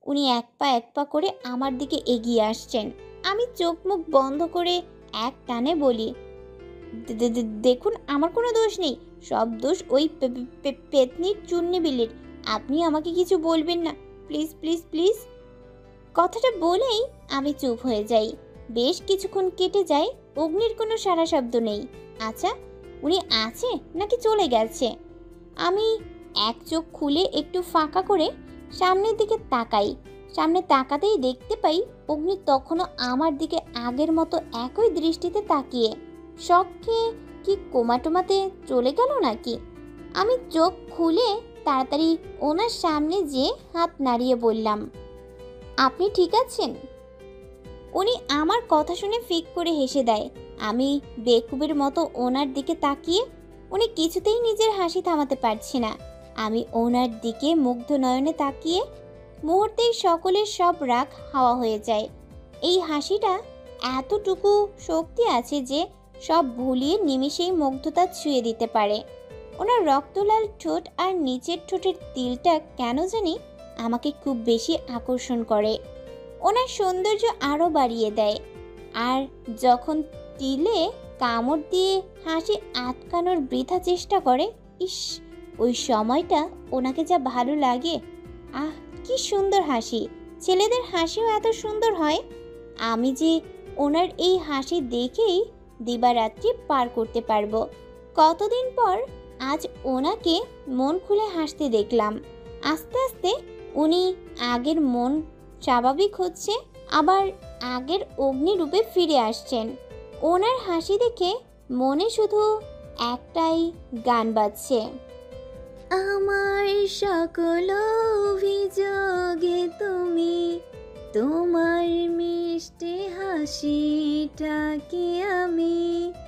উনি এক পা করে আমার দিকে এগিয়ে আসছেন। আমি চোখ মুখ বন্ধ করে এক টানে বলি, দেখুন আমার কোনো দোষ নেই, সব দোষ ওই পেতনির চুন্নি বিলির। আপনি আমাকে কিছু বলবেন না, প্লিজ প্লিজ প্লিজ। কথাটা বলেই আমি চুপ হয়ে যাই। বেশ কিছুক্ষণ কেটে যায়, অগ্নির কোনো সাড়া শব্দ নেই। আচ্ছা, উনি আছে নাকি চলে গেছে? আমি এক চোখ খুলে একটু ফাঁকা করে সামনের দিকে তাকাই। সামনে তাকাতেই দেখতে পাই অগ্নি তখনও আমার দিকে আগের মতো একই দৃষ্টিতে তাকিয়ে। শখকে কি কোমাটোমাতে চলে গেল নাকি? আমি চোখ খুলে তাড়াতাড়ি ওনার সামনে যেয়ে হাত নাড়িয়ে বললাম, আপনি ঠিক আছেন? উনি আমার কথা শুনে ফিক করে হেসে দেয়। আমি বেকুবের মতো ওনার দিকে তাকিয়ে, উনি কিছুতেই নিজের হাসি থামাতে পারছি না। আমি ওনার দিকে মুগ্ধ নয়নে তাকিয়ে মুহূর্তেই সকলের সব রাগ হাওয়া হয়ে যায়। এই হাসিটা এতটুকু শক্তি আছে যে সব ভুলিয়ে নিমিষেই মুগ্ধতা ছুঁয়ে দিতে পারে। ওনার রক্তলাল ঠোঁট আর নিচের ঠোঁটের তিলটা কেন জানি আমাকে খুব বেশি আকর্ষণ করে। ওনার সৌন্দর্য আরও বাড়িয়ে দেয়। আর যখন তিলে কামড় দিয়ে হাসি আটকানোর বৃথা চেষ্টা করে, ইস, ওই সময়টা ওনাকে যা ভালো লাগে। আহ, কি সুন্দর হাসি! ছেলেদের হাসিও এত সুন্দর হয়। আমি যে ওনার এই হাসি দেখেই দিবারাত্রি পার করতে পারবো। কতদিন পর আজ ওনাকে মন খুলে হাসতে দেখলাম। আস্তে আস্তে উনি আগের মন স্বাভাবিক হচ্ছে, আবার আগের অগ্নিরূপে ফিরে আসছেন। ওনার হাসি দেখে মনে শুধু একটাই গান বাজছে, আমার সকল অভিযোগে তুমি, তোমার মিষ্টি হাসিটাকে আমি,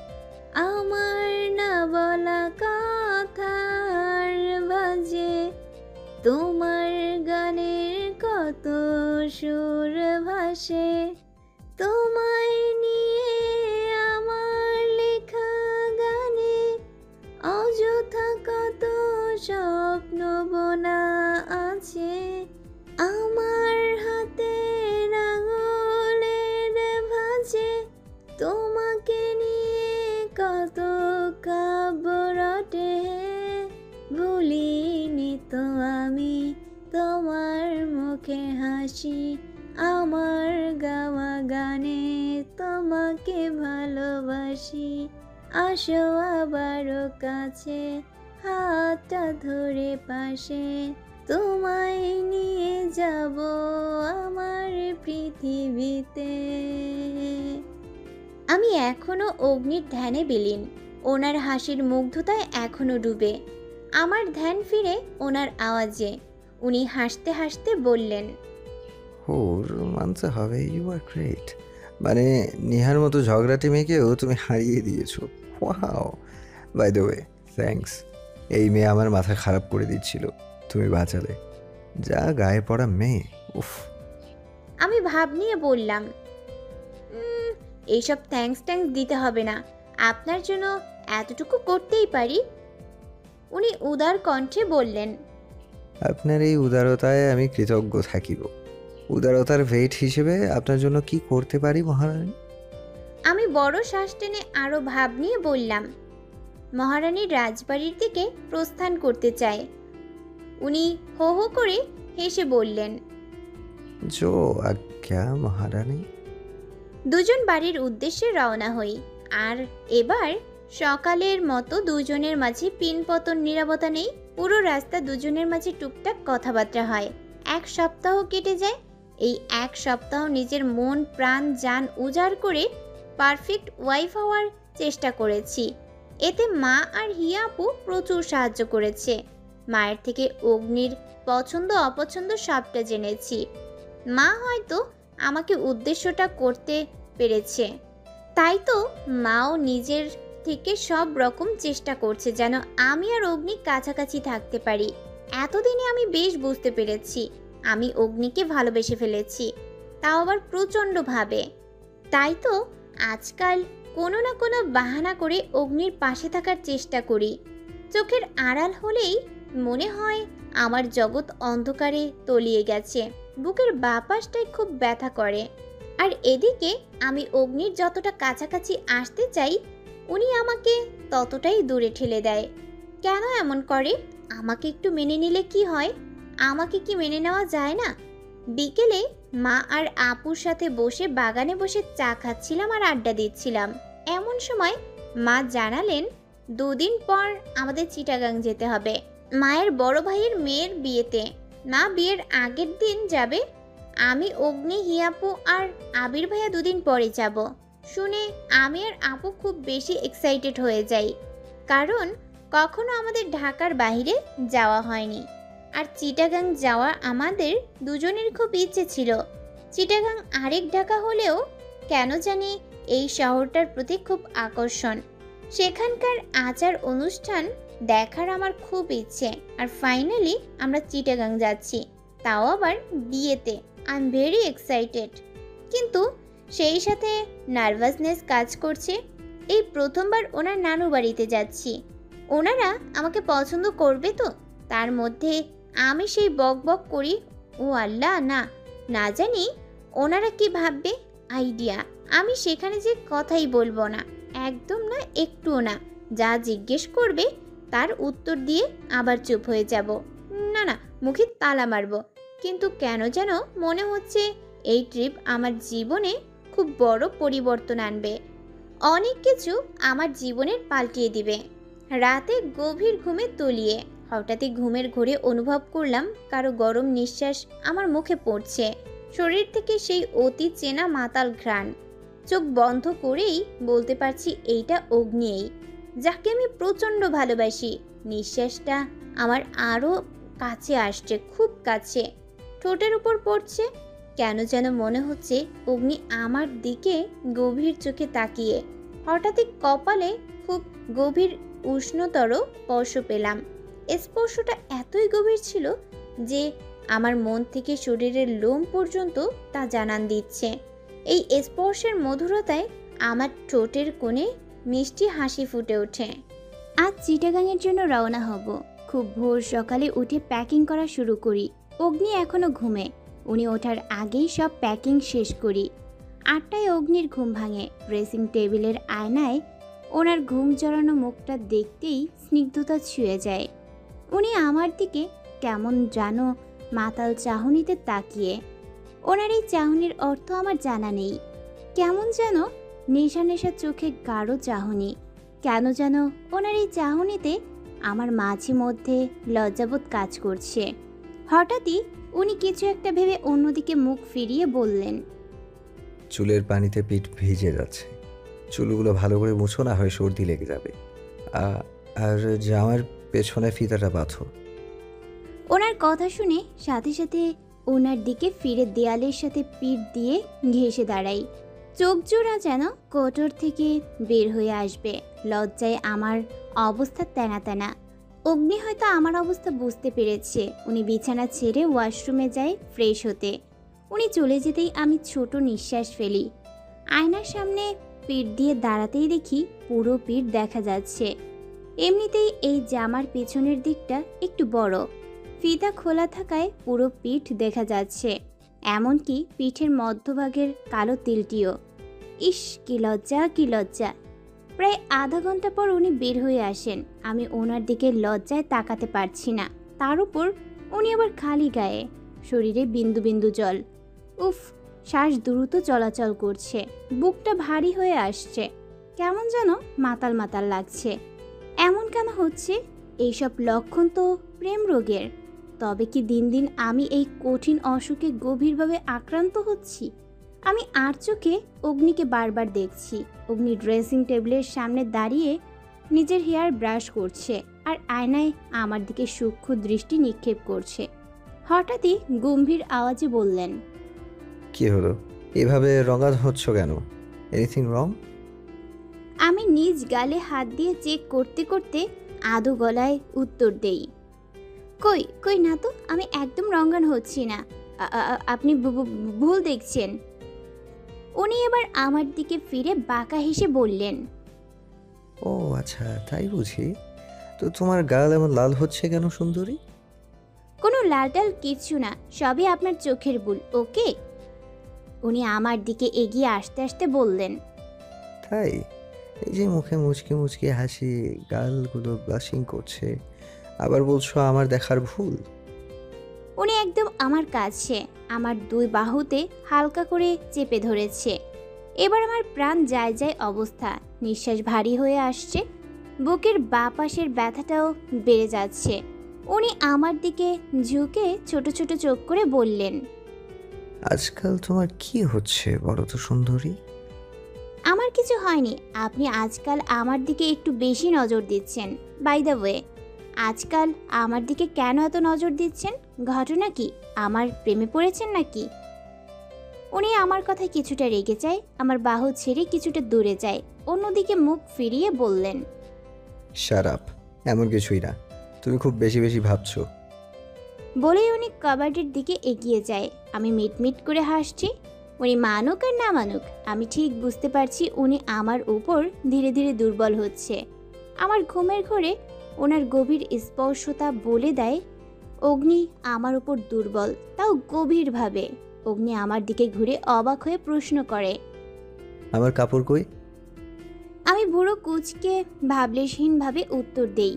আমার না বলা কথার বাজে তোমার গানের কত সুর ভাসে, তোমায় নিয়ে আমার লেখা গানে অযথা কত স্বপ্ন বোনা আছে, আমার হাতের আঙুলের ভাঁজে তোমাকে নিয়ে কত কাব্য রটে, ভুলিনি তো আমি তোমার মুখে হাসি, আমার গাওয়া গানে তোমাকে ভালোবাসি, আসো আবারও কাছে, হাতটা ধরে পাশে, তোমায় নিয়ে যাব আমার পৃথিবীতে। আমি এখনো অগ্নির ধ্যানে বিলীন। ওনার হাসির মুগ্ধতায় এখনো ডুবে। আমার ধ্যান ফিরে ওনার আওয়াজে। উনি হাসতে হাসতে বললেন, ওর মানতে হবে, ইউ আর গ্রেট। মানে নেহার মতো ঝগড়াটে মেয়েকেও তুমি হারিয়ে দিয়েছো। Wow, by the way thanks. এই মেয়ে আমার মাথা খারাপ করে দিচ্ছিল, তুমি বাঁচালে। যা গায়ে পড়া মেয়ে, উফ। আমি ভাব নিয়ে বললাম, এইসব থ্যাঙ্কস দিতে হবে না, আপনার জন্য এতটুকু করতেই পারি। উনি উদার কণ্ঠে বললেন, আপনার এই উদারতায় আমি কৃতজ্ঞ থাকিব। উদারতার ভেট হিসেবে আপনার জন্য কি করতে পারি মহারানী? আমি বড় শ্বাস টেনে আরো ভাব নিয়ে বললাম, মহারানীর রাজবাড়ির দিকে প্রস্থান করতে চায়। উনি হো হো করে হেসে বললেন, জো আজ্ঞা মহারানী। দুজন বাড়ির উদ্দেশ্যে রওনা হই। আর এবার সকালের মতো দুজনের মাঝে পিনপতন নীরবতা নেই। পুরো রাস্তা দুজনের মাঝে টুকটাক কথাবার্তা হয়। এক সপ্তাহ কেটে যায়। এই এক সপ্তাহ নিজের মন প্রাণ জান উজাড় করে পারফেক্ট ওয়াইফ হওয়ার চেষ্টা করেছি। এতে মা আর হিয়া আপু প্রচুর সাহায্য করেছে। মায়ের থেকে অগ্নির পছন্দ অপছন্দ সবটা জেনেছি। মা হয়তো আমাকে উদ্দেশ্যটা করতে পেরেছে, তাই তো মাও নিজের থেকে সব রকম চেষ্টা করছে যেন আমি আর অগ্নি কাছাকাছি থাকতে পারি। এতদিনে আমি বেশ বুঝতে পেরেছি আমি অগ্নিকে ভালোবেসে ফেলেছি, তাও আবার প্রচণ্ডভাবে। তাই তো আজকাল কোনো না কোনো বাহানা করে অগ্নির পাশে থাকার চেষ্টা করি। চোখের আড়াল হলেই মনে হয় আমার জগৎ অন্ধকারে তলিয়ে গেছে। বুকের বাঁ পাশটায় খুব ব্যথা করে। আর এদিকে আমি অগ্নির যতটা কাছাকাছি আসতে চাই, উনি আমাকে ততটাই দূরে ঠেলে দেয়। কেন এমন করে? আমাকে একটু মেনে নিলে কি হয়? আমাকে কি মেনে নেওয়া যায় না? বিকেলে মা আর আপুর সাথে বসে বাগানে বসে চা খাচ্ছিলাম আর আড্ডা দিচ্ছিলাম। এমন সময় মা জানালেন 2 দিন পর আমাদের চিটাগাং যেতে হবে, মায়ের বড় ভাইয়ের মেয়ের বিয়েতে। মা বিয়ের আগের দিন যাবে, আমি, অগ্নি, হিয়াপু আর আবির ভাইয়া 2 দিন পরে যাব। শুনে আমি আর আপু খুব বেশি এক্সাইটেড হয়ে যাই, কারণ কখনো আমাদের ঢাকার বাইরে যাওয়া হয়নি। আর চিটাগাং যাওয়া আমাদের দুজনের খুব ইচ্ছে ছিল। চিটাগাং আরেক ঢাকা হলেও কেন জানি এই শহরটার প্রতি খুব আকর্ষণ। সেখানকার আচার অনুষ্ঠান দেখার আমার খুব ইচ্ছে। আর ফাইনালি আমরা চিটাগাং যাচ্ছি, তাও আবার বিয়েতে। আই এম ভেরি এক্সাইটেড, কিন্তু সেই সাথে নার্ভাসনেস কাজ করছে। এই প্রথমবার ওনার নানু বাড়িতে যাচ্ছি। ওনারা আমাকে পছন্দ করবে তো? তার মধ্যে আমি সেই বক বক করি, ও আল্লাহ, না না জানি ওনারা কি ভাববে। আইডিয়া, আমি সেখানে যে কথাই বলবো না, একদম না, একটুও না। যা জিজ্ঞেস করবে তার উত্তর দিয়ে আবার চুপ হয়ে যাব। না না, মুখে তালা মারবো। কিন্তু কেন যেন মনে হচ্ছে এই ট্রিপ আমার জীবনে খুব বড় পরিবর্তন আনবে, অনেক কিছু আমার জীবনের পাল্টিয়ে দিবে। রাতে গভীর ঘুমে তলিয়ে হঠাৎই ঘুমের ঘোরে অনুভব করলাম কারো গরম নিঃশ্বাস আমার মুখে পড়ছে। শরীর থেকে সেই অতি চেনা মাতাল ঘ্রাণ। চোখ বন্ধ করেই বলতে পারছি এইটা অগ্নিই, যাকে আমি প্রচণ্ড ভালোবাসি। নিঃশ্বাসটা আমার আরও কাছে আসছে, খুব কাছে, ঠোঁটের উপর পড়ছে। কেন যেন মনে হচ্ছে অগ্নি আমার দিকে গভীর চোখে তাকিয়ে। হঠাৎই কপালে খুব গভীর উষ্ণতর স্পর্শ পেলাম। স্পর্শটা এতই গভীর ছিল যে আমার মন থেকে শরীরের লোম পর্যন্ত তা জানান দিচ্ছে। এই স্পর্শের মধুরতায় আমার ঠোঁটের কোণে মিষ্টি হাসি ফুটে ওঠে। আজ চিটাগাংয়ের জন্য রওনা হব। খুব ভোর সকালে উঠে প্যাকিং করা শুরু করি। অগ্নি এখনো ঘুমে, উনি ওঠার আগেই সব প্যাকিং শেষ করি। 8টায় অগ্নির ঘুম ভাঙে। ড্রেসিং টেবিলের আয়নায় ওনার ঘুম জড়ানো মুখটা দেখতেই স্নিগ্ধতা ছুঁয়ে যায়। উনি আমার দিকে কেমন যেন মাতাল চাহনিতে তাকিয়ে। ওনার এই চাহনির অর্থ আমার জানা নেই। কেমন যেন নেশা নেশা চোখে গাঢ় চাহনি। কেন যেন ওনার এই চাহনিতে আমার মাঝে মধ্যে লজ্জাবোধ কাজ করছে। হঠাৎই উনি কিছু একটা ভেবে অন্যদিকে মুখ ফিরিয়ে বললেন, চুলের পানিতে পিঠ ভিজে যাচ্ছে, চুলগুলো ভালো করে মুছো, না হয় সর্দি লেগে যাবে। আর জামার পেছনে ফিতাটা বাঁধো। ওনার কথা শুনে সাথে সাথে ওনার দিকে ফিরে দেয়ালের সাথে পিঠ দিয়ে ঘেঁষে দাঁড়াই। চোখ জোড়া যেন কোটর থেকে বের হয়ে আসবে। লজ্জায় আমার অবস্থা তেনা তেনা। অগ্নি হয়তো আমার অবস্থা বুঝতে পেরেছে। উনি বিছানা ছেড়ে ওয়াশরুমে যায় ফ্রেশ হতে। উনি চলে যেতেই আমি ছোট নিঃশ্বাস ফেলি। আয়নার সামনে পিঠ দিয়ে দাঁড়াতেই দেখি পুরো পিঠ দেখা যাচ্ছে। এমনিতেই এই জামার পেছনের দিকটা একটু বড়, ফিতা খোলা থাকায় পুরো পিঠ দেখা যাচ্ছে, এমনকি পিঠের মধ্যভাগের কালো তিলটিও। ইস, কি লজ্জা, কি লজ্জা। প্রায় আধা ঘন্টা পর উনি বের হয়ে আসেন। আমি ওনার দিকে লজ্জায় তাকাতে পারছি না। তার উপর উনি আবার খালি গায়ে, শরীরে বিন্দু বিন্দু জল। উফ, শ্বাস দ্রুত চলাচল করছে, বুকটা ভারী হয়ে আসছে, কেমন যেন মাতাল মাতাল লাগছে। এমন কেন হচ্ছে? এইসব লক্ষণ তো প্রেম রোগের। তবে কি দিন দিন আমি এই কঠিন অসুখে গভীরভাবে আক্রান্ত হচ্ছি? আমি আর চোখে অগ্নিকে বারবার দেখছি। অগ্নি ড্রেসিং টেবিলের সামনে দাঁড়িয়ে নিজের হেয়ার ব্রাশ করছে আর আয়নায় আমার দিকে সূক্ষ্ম দৃষ্টি নিক্ষেপ করছে। হঠাৎই গম্ভীর আওয়াজে বললেন, কি হলো, এভাবে রঙান হচ্ছ কেন? Anything wrong? আমি নিজ গালে হাত দিয়ে চেক করতে করতে আধো গলায় উত্তর দেই, কই কই না তো, আমি একদম রঙান হচ্ছি না। আপনি ভুল দেখছেন। উনি এবার আমার দিকে ফিরে বাঁকা হেসে বললেন, ও আচ্ছা, তাই বুঝি। তো তোমার গাল এমন লাল হচ্ছে কেন সুন্দরী? কোনো লালটাল কিছু না, সবই আপনার চোখের ভুল, ওকে? উনি আমার দিকে এগিয়ে আসতে আসতে বললেন। তাই? এই যে মুখে মুচকি মুচকি হাসি, গালগুলো ব্লাশিং করছে, আবার বলছো আমার দেখার ভুল? উনি একদম আমার কাছে, আমার দুই বাহুতে হালকা করে চেপে ধরেছে। এবার আমার প্রাণ যায় যায় অবস্থা, নিঃশ্বাস ভারী হয়ে আসছে, বুকের বাঁ পাশের ব্যথাটাও বেড়ে যাচ্ছে। উনি আমার দিকে ঝুঁকে ছোট ছোট চোখ করে বললেন, আজকাল তোমার কি হচ্ছে বলো তো সুন্দরী? আমার কিছু হয়নি, আপনি আজকাল আমার দিকে একটু বেশি নজর দিচ্ছেন। বাই দ্য ওয়ে, আজকাল আমার দিকে কেন এত নজর দিচ্ছেন? ঘটনা কি? আমার প্রেমে পড়েছেন নাকি? উনি আমার কথায় কিছুটা রেগে যায়, আমার বাহু ছেড়ে কিছুটা দূরে যায়, অন্যদিকে মুখ ফিরিয়ে বললেন, শাট আপ, এমন কিছুই না, তুমি খুব বেশি বেশি ভাবছো। বলেই উনি কাবার্ডের দিকে এগিয়ে যায়। আমি মিটমিট করে হাসছি। উনি মানুক আর না মানুক, আমি ঠিক বুঝতে পারছি উনি আমার উপর ধীরে ধীরে দুর্বল হচ্ছে। আমার ঘুমের ঘোরে ওনার গভীর স্পর্শতা বলে দেয় অগ্নি আমার উপর দুর্বল, তাও গভীরভাবে। অগ্নি আমার দিকে ঘুরে অবাক হয়ে প্রশ্ন করে। আমার কাপড় কই? আমি বুড়ো কুচকে ভাবলেশহীনভাবে উত্তর দেই,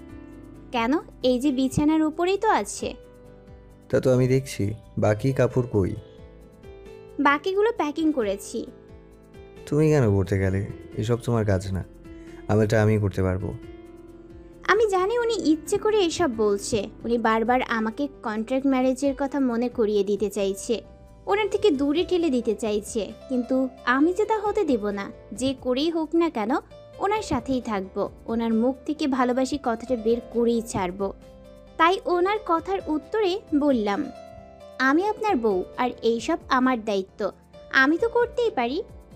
কেন, এই যে বিছানার উপরেই তো আছে। তা তো আমি দেখছি, বাকি কাপড় কই? বাকিগুলো প্যাকিং করেছি। তুমি কেন করতে গেলে? এসব তোমার কাজ না, আমারটা আমি করতে পারবো। আমি জানি উনি ইচ্ছে করে এসব বলছে। উনি বারবার আমাকে কন্ট্রাক্ট ম্যারেজের কথা মনে করিয়ে দিতে চাইছে, ওনার থেকে দূরে ঠেলে দিতে চাইছে, কিন্তু আমি যে তা হতে দেব না। যে করেই হোক না কেন ওনার সাথেই থাকবো, ওনার মুখ থেকে ভালোবাসি কথাটা বের করেই ছাড়বো। তাই ওনার কথার উত্তরে বললাম, আমি আপনার বউ আর এইসব আমার দায়িত্ব, আমি তো করতেই পারি।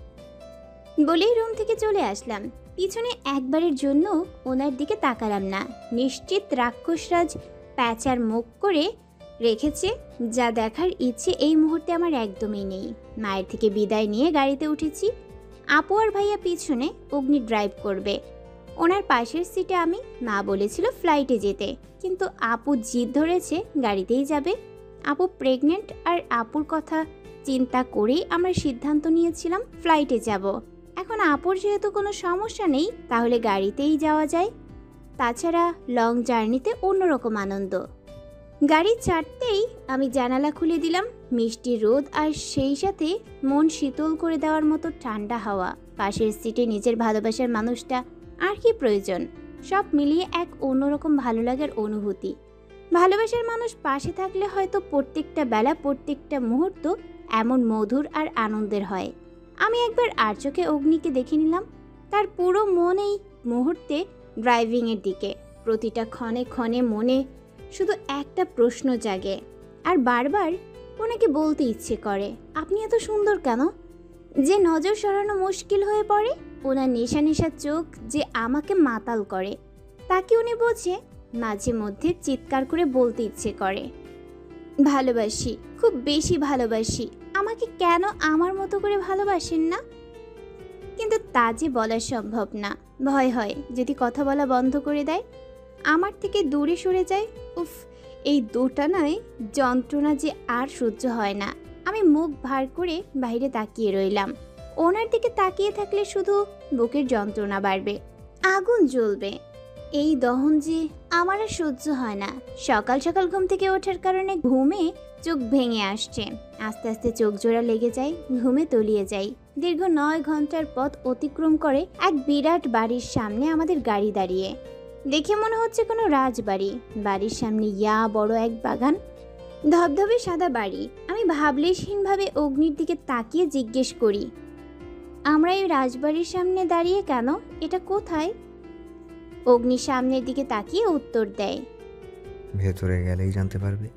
বলেই রুম থেকে চলে আসলাম। পিছনে একবারের জন্য ওনার দিকে তাকালাম না। নিশ্চিত রাক্ষসরাজ প্যাঁচার মুখ করে রেখেছে, যা দেখার ইচ্ছে এই মুহূর্তে আমার একদমই নেই। মায়ের থেকে বিদায় নিয়ে গাড়িতে উঠেছি। আপু আর ভাইয়া পিছনে, অগ্নি ড্রাইভ করবে। ওনার পাশের সিটে আমি। মা বলেছিল ফ্লাইটে যেতে, কিন্তু আপু জিদ ধরেছে গাড়িতেই যাবে। আপু প্রেগনেন্ট, আর আপুর কথা চিন্তা করেই আমরা সিদ্ধান্ত নিয়েছিলাম ফ্লাইটে যাব। এখন আপুর যেহেতু কোনো সমস্যা নেই, তাহলে গাড়িতেই যাওয়া যায়। তাছাড়া লং জার্নিতে অন্যরকম আনন্দ। গাড়ি ছাড়তেই আমি জানালা খুলে দিলাম। মিষ্টি রোদ আর সেই সাথে মন শীতল করে দেওয়ার মতো ঠান্ডা হাওয়া। পাশের সিটে নিজের ভালোবাসার মানুষটা, আর কি প্রয়োজন? সব মিলিয়ে এক অন্যরকম ভালো লাগার অনুভূতি। ভালোবাসার মানুষ পাশে থাকলে হয়তো প্রত্যেকটা বেলা, প্রত্যেকটা মুহূর্ত এমন মধুর আর আনন্দের হয়। আমি একবার আর চোখে অগ্নিকে দেখে নিলাম। তার পুরো মন এই মুহূর্তে ড্রাইভিংয়ের দিকে। প্রতিটা ক্ষণে ক্ষণে মনে শুধু একটা প্রশ্ন জাগে, আর বারবার ওনাকে বলতে ইচ্ছে করে, আপনি এত সুন্দর কেন? যে নজর সরানো মুশকিল হয়ে পড়ে। ওনার নেশা নেশা চোখ যে আমাকে মাতাল করে, তাকে উনি বোঝে। মাঝে মধ্যে চিৎকার করে বলতে ইচ্ছে করে, ভালোবাসি, খুব বেশি ভালোবাসি, আমাকে কেন আমার মতো করে ভালোবাসেন না? কিন্তু তা যে বলা সম্ভব না। ভয় হয় যদি কথা বলা বন্ধ করে দেয়, আমার থেকে দূরে সরে যায়। উফ, এই দোটানায় যন্ত্রণা যে আর সহ্য হয় না। আমি মুখ ভার করে বাইরে তাকিয়ে রইলাম। ওনার দিকে তাকিয়ে থাকলে শুধু বুকের যন্ত্রণা বাড়বে, আগুন জ্বলবে। এই দহন যে আমার আর সহ্য হয় না। সকাল সকাল ঘুম থেকে ওঠার কারণে ঘুমে চোখ ভেঙে আসছে। আস্তে আস্তে চোখ জোড়া লেগে যায়, ঘুমে তলিয়ে যাই। দীর্ঘ 9 ঘন্টার পথ অতিক্রম করে এক বিরাট বাড়ির সামনে আমাদের গাড়ি দাঁড়িয়ে। দেখে মনে হচ্ছে কোনো রাজবাড়ি। বাড়ির সামনে ইয়া বড় এক বাগান, ধবধবে সাদা বাড়ি। আমি ভাবলেশহীনভাবে অগ্নির দিকে তাকিয়ে জিজ্ঞেস করি, আমরা এই রাজবাড়ির সামনে দাঁড়িয়ে কেন? এটা কোথায়? অগ্নি সামনের দিকে তাকিয়ে উত্তর দেয়, ভেতরে গেলেই জানতে পারবে।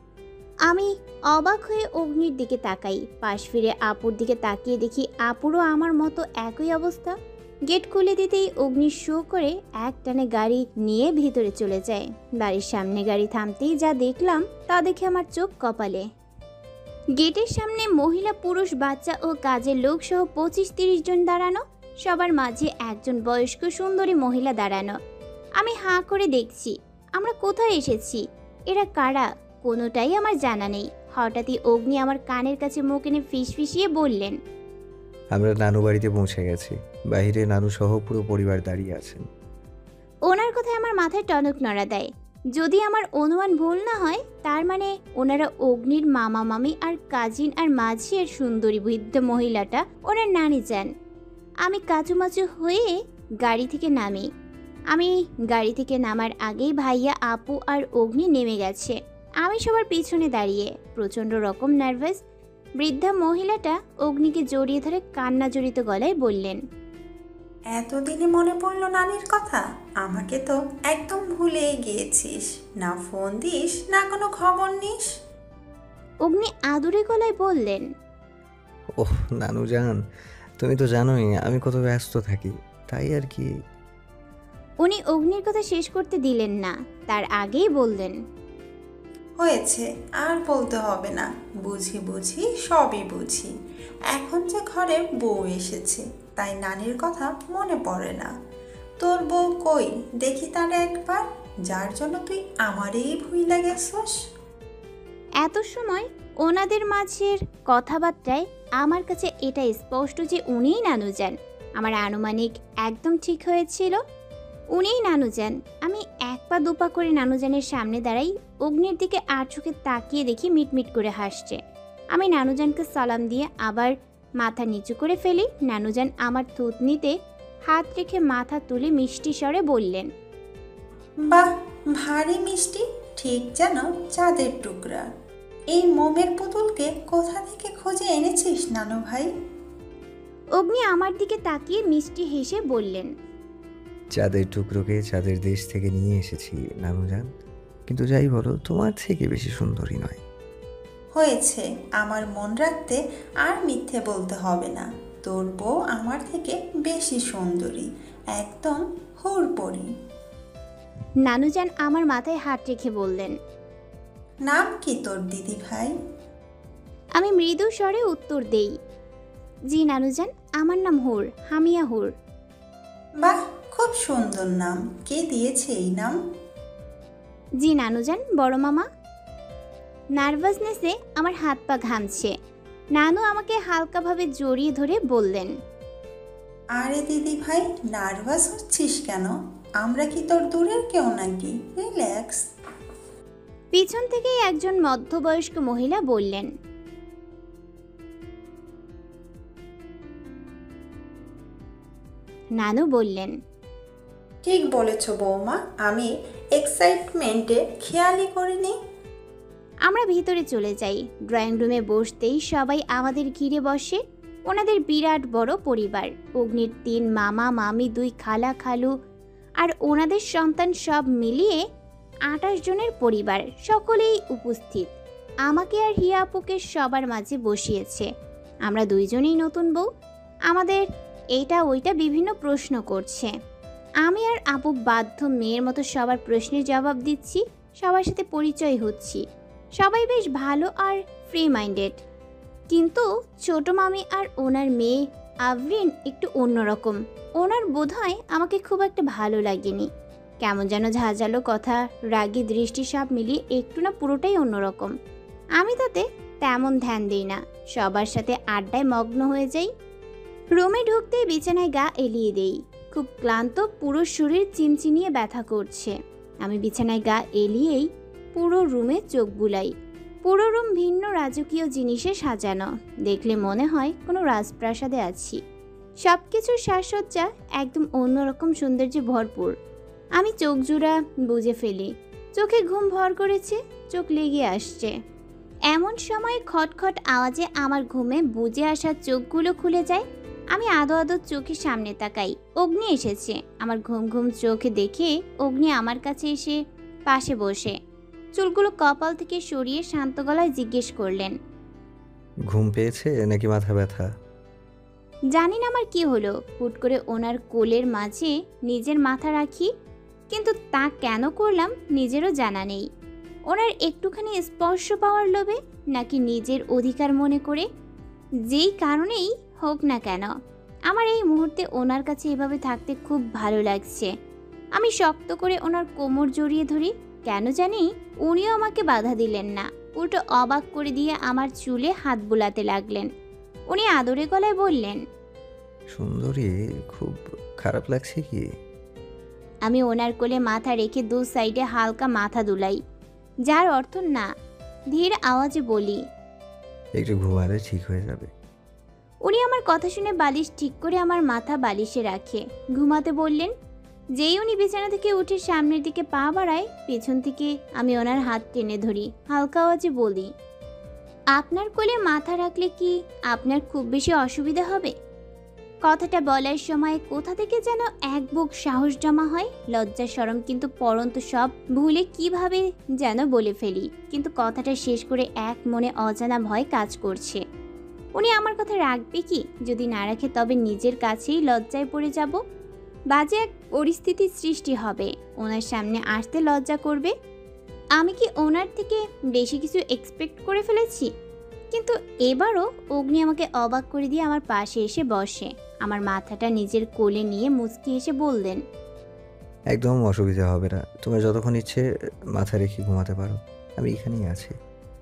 আমি অবাক হয়ে অগ্নির দিকে তাকাই। পাশ ফিরে আপুর দিকে তাকিয়ে দেখি আপুরও আমার মতো একই অবস্থা। গেট খুলে দিতেই অগ্নি শো করে এক টানে গাড়ি নিয়ে ভিতরে চলে যায়। বাড়ির সামনে গাড়ি থামতেই যা দেখলাম তা দেখে আমার চোখ কপালে। গেটের সামনে মহিলা, পুরুষ, বাচ্চা ও কাজের লোক সহ 25-30 জন দাঁড়ানো। সবার মাঝে একজন বয়স্ক সুন্দরী মহিলা দাঁড়ানো। আমি হাঁ করে দেখছি। আমরা কোথায় এসেছি? এরা কারা? কোনোটাই আমার জানা নেই। হঠাৎই অগ্নি আমার কানের কাছে মুখ এনে ফিসফিসিয়ে বললেন, আমরা নানু বাড়িতে পৌঁছে গেছি। বাইরে নানু সহ পুরো পরিবার দাঁড়িয়ে আছেন। ওনার কথায় আমার মাথায় টনক নড়া দেয়। যদি আমার অনুমান ভুল না হয়, তার মানে ওনারা অগ্নির মামা মামি আর কাজিন আর মাঝি আর সুন্দরী বৃদ্ধ মহিলাটা ওনার নানি যান। আমি কাচুমাচু হয়ে গাড়ি থেকে নামি। আমি গাড়ি থেকে নামার আগেই ভাইয়া, আপু আর অগ্নি নেমে গেছে। আমি সবার পিছনে দাঁড়িয়ে প্রচণ্ড রকম নার্ভাস। বৃদ্ধা মহিলাটা অগ্নিকে জড়িয়ে ধরে কান্না জড়িত গলায় বললেন, এতদিনে মনে পড়লো নানির কথা? আমাকে তো একদম ভুলেই গিয়েছিস। না ফোন দিস, না কোনো খবর নিস। অগ্নি আদুরে গলায় বললেন, ওহ নানু জান, তুমি তো জানোই আমি কত ব্যস্ত থাকি, তাই আর কি। উনি অগ্নির কথা শেষ করতে দিলেন না, তার আগেই বললেন, হয়েছে, আর বলতে হবে না। বুঝি বুঝি সবই বুঝি। এখন যে ঘরে বউ এসেছে, তাই নানির কথা মনে পড়ে না। তোর বউ কই দেখি তারা একবার, যার জন্য তুই আমারই ভুইলা গেছস। এত সময় ওনাদের মাঝের কথাবার্তায় আমার কাছে এটা স্পষ্ট যে উনিই নানু যান। আমার আনুমানিক একদম ঠিক হয়েছিল, উনিই নানু যান। আমি এক পা দুপা করে নানুজানের সামনে দাঁড়াই। অগ্নির দিকে আর চোখে তাকিয়ে দেখি মিটমিট করে হাসছে। আমি নানুজানকে সালাম দিয়ে আবার মাথা নিচু করে ফেলি। নানুজান আমার থুতনিতে হাত রেখে মাথা তুলে মিষ্টি স্বরে বললেন, বাহ, ভারী মিষ্টি, ঠিক যেন চাঁদের টুকরা। এই মোমের পুতুলকে কোথা থেকে খুঁজে এনেছিস নানু ভাই? অগ্নি আমার দিকে তাকিয়ে মিষ্টি হেসে বললেন, চাঁদের টুকরোকে চাঁদের দেশ থেকে নিয়ে এসেছি নানু জান, কিন্তু যাই বলো তোমার থেকে বেশি সুন্দরী নয়। হয়েছে, আমার মন রাখতে আর মিথ্যে বলতে হবে না। তোর বউ আমার থেকে বেশি সুন্দরী, একদম হুড়পড়ি। নানুজান আমার মাথায় হাত রেখে বললেন, নাম কি তোর দিদি ভাই? আমি মৃদু স্বরে উত্তর দেই, জি নানুজান, আমার নাম হুর, হামিয়া হুর। বাহ, খুব সুন্দর নাম। কে দিয়েছে এই নাম? জি নানুজান, বড় মামা। নার্ভাসনেসে আমার হাত পা ঘামছে। নানু আমাকে হালকাভাবে জড়িয়ে ধরে বললেন, আরে দিদি ভাই, নার্ভাস হচ্ছিস কেন? আমরা কি তোর দূরের কেউ নাকি? রিল্যাক্স। পিছন থেকেই একজন মধ্যবয়স্ক মহিলা বললেন, নানু বললেন, ঠিক বলেছ বৌমা, আমি এক্সাইটমেন্টে খেয়ালই করিনি। আমরা ভিতরে চলে যাই। ড্রয়িং রুমে বসতেই সবাই আমাদের ঘিরে বসে। ওনাদের বিরাট বড় পরিবার। অগ্নির 3 মামা মামি, 2 খালা খালু আর ওনাদের সন্তান, সব মিলিয়ে 28 জনের পরিবার। সকলেই উপস্থিত। আমাকে আর হিয়া আপুকে সবার মাঝে বসিয়েছে। আমরা 2 জনেই নতুন বউ। আমাদের এইটা ওইটা বিভিন্ন প্রশ্ন করছে। আমি আর আপু বাধ্য মেয়ের মতো সবার প্রশ্নের জবাব দিচ্ছি, সবার সাথে পরিচয় হচ্ছি। সবাই বেশ ভালো আর ফ্রি মাইন্ডেড, কিন্তু ছোট মামি আর ওনার মেয়ে আভরিন একটু অন্যরকম। ওনার বোধহয় আমাকে খুব একটা ভালো লাগেনি। কেমন যেন ঝাঁঝালো কথা, রাগী দৃষ্টি, সব মিলিয়ে একটু না পুরোটাই অন্যরকম। আমি তাতে তেমন ধ্যান দিই না, সবার সাথে আড্ডায় মগ্ন হয়ে যাই। রুমে ঢুকতেই বিছানায় গা এলিয়ে দেই। খুব ক্লান্ত, পুরো শরীর চিনচিনিয়ে ব্যথা করছে। আমি বিছানায় গা এলিয়েই পুরো রুমে চোখ বুলাই। পুরো রুম ভিন্ন রাজকীয় জিনিসে সাজানো, দেখলে মনে হয় কোনো রাজপ্রাসাদে আছি। সব কিছুর সাজসজ্জা একদম অন্যরকম সৌন্দর্যে ভরপুর। আমি চোখ জোড়া বুজে ফেলি। চোখে ঘুম ভর করেছে, চোখ লেগে আসছে। এমন সময় খটখট আওয়াজে আমার ঘুমে বুজে আসা চোখগুলো খুলে যায়। আমি আদো আদো চোখের সামনে তাকাই। অগ্নি এসেছে। আমার ঘুম ঘুম চোখে দেখে অগ্নি আমার কাছে এসে পাশে বসে চুলগুলো কপাল থেকে সরিয়ে শান্ত গলায় জিজ্ঞেস করলেন, ঘুম পেয়েছে নাকি মাথা ব্যথা? জানি না আমার কি হলো, হুট করে ওনার কোলের মাঝে নিজের মাথা রাখি, কিন্তু তা কেন করলাম নিজেরও জানা নেই। ওনার একটুখানি স্পর্শ পাওয়ার লোভে, নাকি নিজের অধিকার মনে করে, যেই কারণেই হোক না কেন আমার এই মুহূর্তে ওনার কাছে এভাবে থাকতে খুব ভালো লাগছে। আমি শক্ত করে ওনার কোমর জড়িয়ে ধরি। কেন জানি উনিও আমাকে বাধা দিলেন না, উল্টো অবাক করে দিয়ে আমার চুলে হাত বুলাতে লাগলেন। উনি আদরে গলায় বললেন, সুন্দরী, খুব খারাপ লাগছে কি? আমি ওনার কোলে মাথা রেখে দু সাইডে হালকা মাথা দুলাই, যার অর্থ না। ধীর আওয়াজে বলি, একটু ঘুমালে ঠিক হয়ে যাবে। উনি আমার কথা শুনে বালিশ ঠিক করে আমার মাথা বালিশে রাখে ঘুমাতে বললেন। যেই উনি বিছানা থেকে উঠে সামনের দিকে পা বাড়ায়, পেছন থেকে আমি ওনার হাত টেনে ধরি, হালকা আওয়াজে বলি, আপনার কোলে মাথা রাখলে কি আপনার খুব বেশি অসুবিধা হবে? কথাটা বলার সময় কোথা থেকে যেন এক বুক সাহস জমা হয়, লজ্জা শরম কিন্তু পরন্ত সব ভুলে কিভাবে যেন বলে ফেলি, কিন্তু কথাটা শেষ করে এক মনে অজানা ভয় কাজ করছে। উনি আমার কথা রাখবে কি? যদি না রাখে তবে নিজের কাছেই লজ্জায় পড়ে যাব, বাজে এক পরিস্থিতির সৃষ্টি হবে, ওনার সামনে আসতে লজ্জা করবে। আমি কি ওনার থেকে বেশি কিছু এক্সপেক্ট করে ফেলেছি? কিন্তু এবারও অগ্নি আমাকে অবাক করে দিয়ে আমার পাশে এসে বসে, আমার মাথাটা নিজের কোলে নিয়ে মুচকি এসে বললেন, একদম অসুবিধা হবে না, তোমার যতক্ষণ ইচ্ছে মাথা রেখে ঘুমাতে পারো, আমি এখানেই আছি।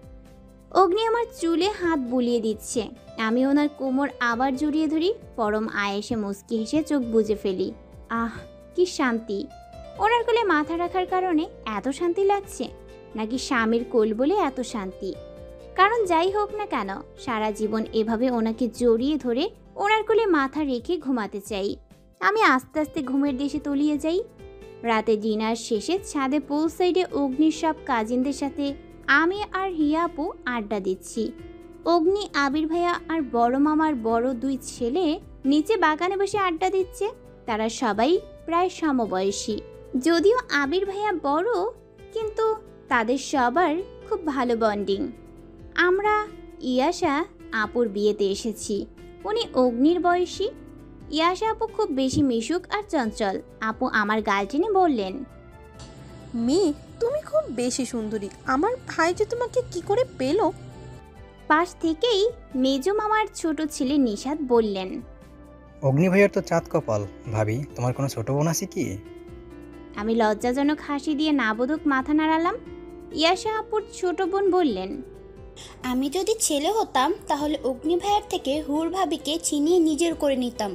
অগ্নি আমার চুলে হাত বুলিয়ে দিচ্ছে, আমি ওনার কোমর আবার জড়িয়ে ধরি, পরম আয়েসে মুচকি হেসে চোখ বুজে ফেলি। আহ, কি শান্তি! ওনার কোলে মাথা রাখার কারণে এত শান্তি লাগছে, নাকি স্বামীর কোল বলে এত শান্তি? কারণ যাই হোক না কেন, সারা জীবন এভাবে ওনাকে জড়িয়ে ধরে ওনার কোলে মাথা রেখে ঘুমাতে চাই। আমি আস্তে আস্তে ঘুমের দেশে তলিয়ে যাই। রাতে ডিনার শেষে ছাদে পুল সাইডে অগ্নির সব কাজিনদের সাথে আমি আর হিয়া আপু আড্ডা দিচ্ছি। অগ্নি, আবির ভাইয়া আর বড় মামার বড় দুই ছেলে নিচে বাগানে বসে আড্ডা দিচ্ছে। তারা সবাই প্রায় সমবয়সী, যদিও আবির ভাইয়া বড়, কিন্তু তাদের সবার খুব ভালো বন্ডিং। আমরা ইয়াশা আপুর বিয়েতে এসেছি, উনি অগ্নির বয়সী। ইয়াশা আপু খুব বেশি মিশুক আর চঞ্চল। আপু আমার গাল টেনে বললেন, মেয়ে, তুমি খুব বেশি সুন্দরী, আমার ভাই যে তোমাকে কি করে পেলো? পাশ থেকেই মেজো মামার ছোট ছেলে নিশাদ বললেন, অগ্নি ভাইয়ার তো চাঁদ কপাল। ভাবি, তোমার কোনো ছোট বোন আছে কি? আমি লজ্জাজনক হাসি দিয়ে নাবোধক মাথা নাড়ালাম। ইয়াশা আপুর ছোট বোন বললেন, আমি যদি ছেলে হতাম তাহলে অগ্নি ভাইয়ার থেকে হুর ভাবিকে চিনিয়ে নিজের করে নিতাম।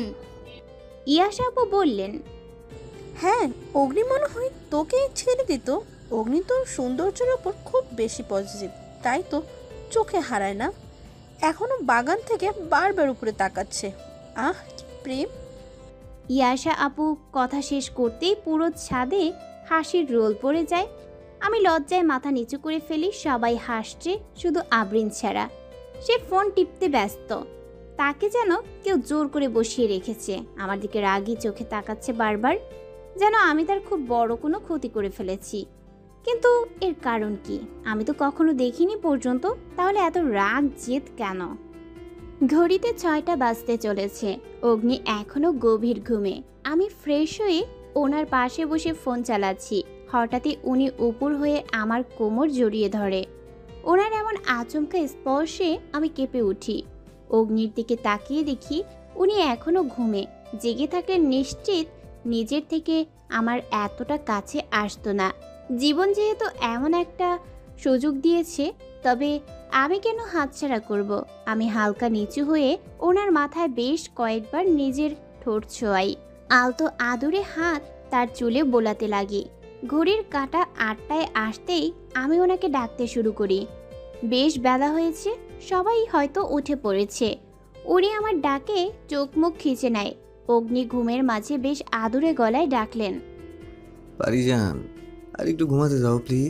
ইয়াশা আপু বললেন, হ্যাঁ, অগ্নি মনে হয় তোকে ছেড়ে দিত। অগ্নি তোর সৌন্দর্যের ওপর খুব বেশি পজিটিভ, তাই তো চোখে হারায় না। এখনো বাগান থেকে বারবার উপরে তাকাচ্ছে। আহ, কি প্রেম! ইয়াশা আপু কথা শেষ করতেই পুরো ছাদে হাসির রোল পড়ে যায়। আমি লজ্জায় মাথা নিচু করে ফেলি। সবাই হাসছে, শুধু আবরিন ছাড়া। সে ফোন টিপতে ব্যস্ত, তাকে যেন কেউ জোর করে বসিয়ে রেখেছে। আমার দিকে রাগী চোখে তাকাচ্ছে বারবার, যেন আমি তার খুব বড় কোনো ক্ষতি করে ফেলেছি। কিন্তু এর কারণ কি? আমি তো কখনো দেখিনি পর্যন্ত, তাহলে এত রাগ জেদ কেন? ঘড়িতে 6টা বাজতে চলেছে। অগ্নি এখনো গভীর ঘুমে। আমি ফ্রেশ হয়ে ওনার পাশে বসে ফোন চালাচ্ছি। হঠাৎই উনি উপর হয়ে আমার কোমর জড়িয়ে ধরে। ওনার এমন আচমকা স্পর্শে আমি কেঁপে উঠি। অগ্নির দিকে তাকিয়ে দেখি উনি এখনো ঘুমে। জেগে থাকলে নিশ্চিত নিজের থেকে আমার এতটা কাছে আসতো না। জীবন যেহেতু এমন একটা সুযোগ দিয়েছে, তবে আমি কেন হাতছাড়া করব? আমি হালকা নিচু হয়ে ওনার মাথায় বেশ কয়েকবার নিজের ঠোঁট ছোঁয়াই। আলতো আদরে হাত তার চুলে বোলাতে লাগি। ঘড়ির কাঁটা 8টায় আসতেই আমি ওনাকে ডাকতে শুরু করি। বেশ বেলা হয়েছে, সবাই হয়তো উঠে পড়েছে। উনি আমার ডাকে চোখ মুখ খিচে নেয়। অগ্নি ঘুমের মাঝে বেশ আদুরে গলায় ডাকলেন, পারিজান, আর একটু ঘুমাতে যাও প্লিজ।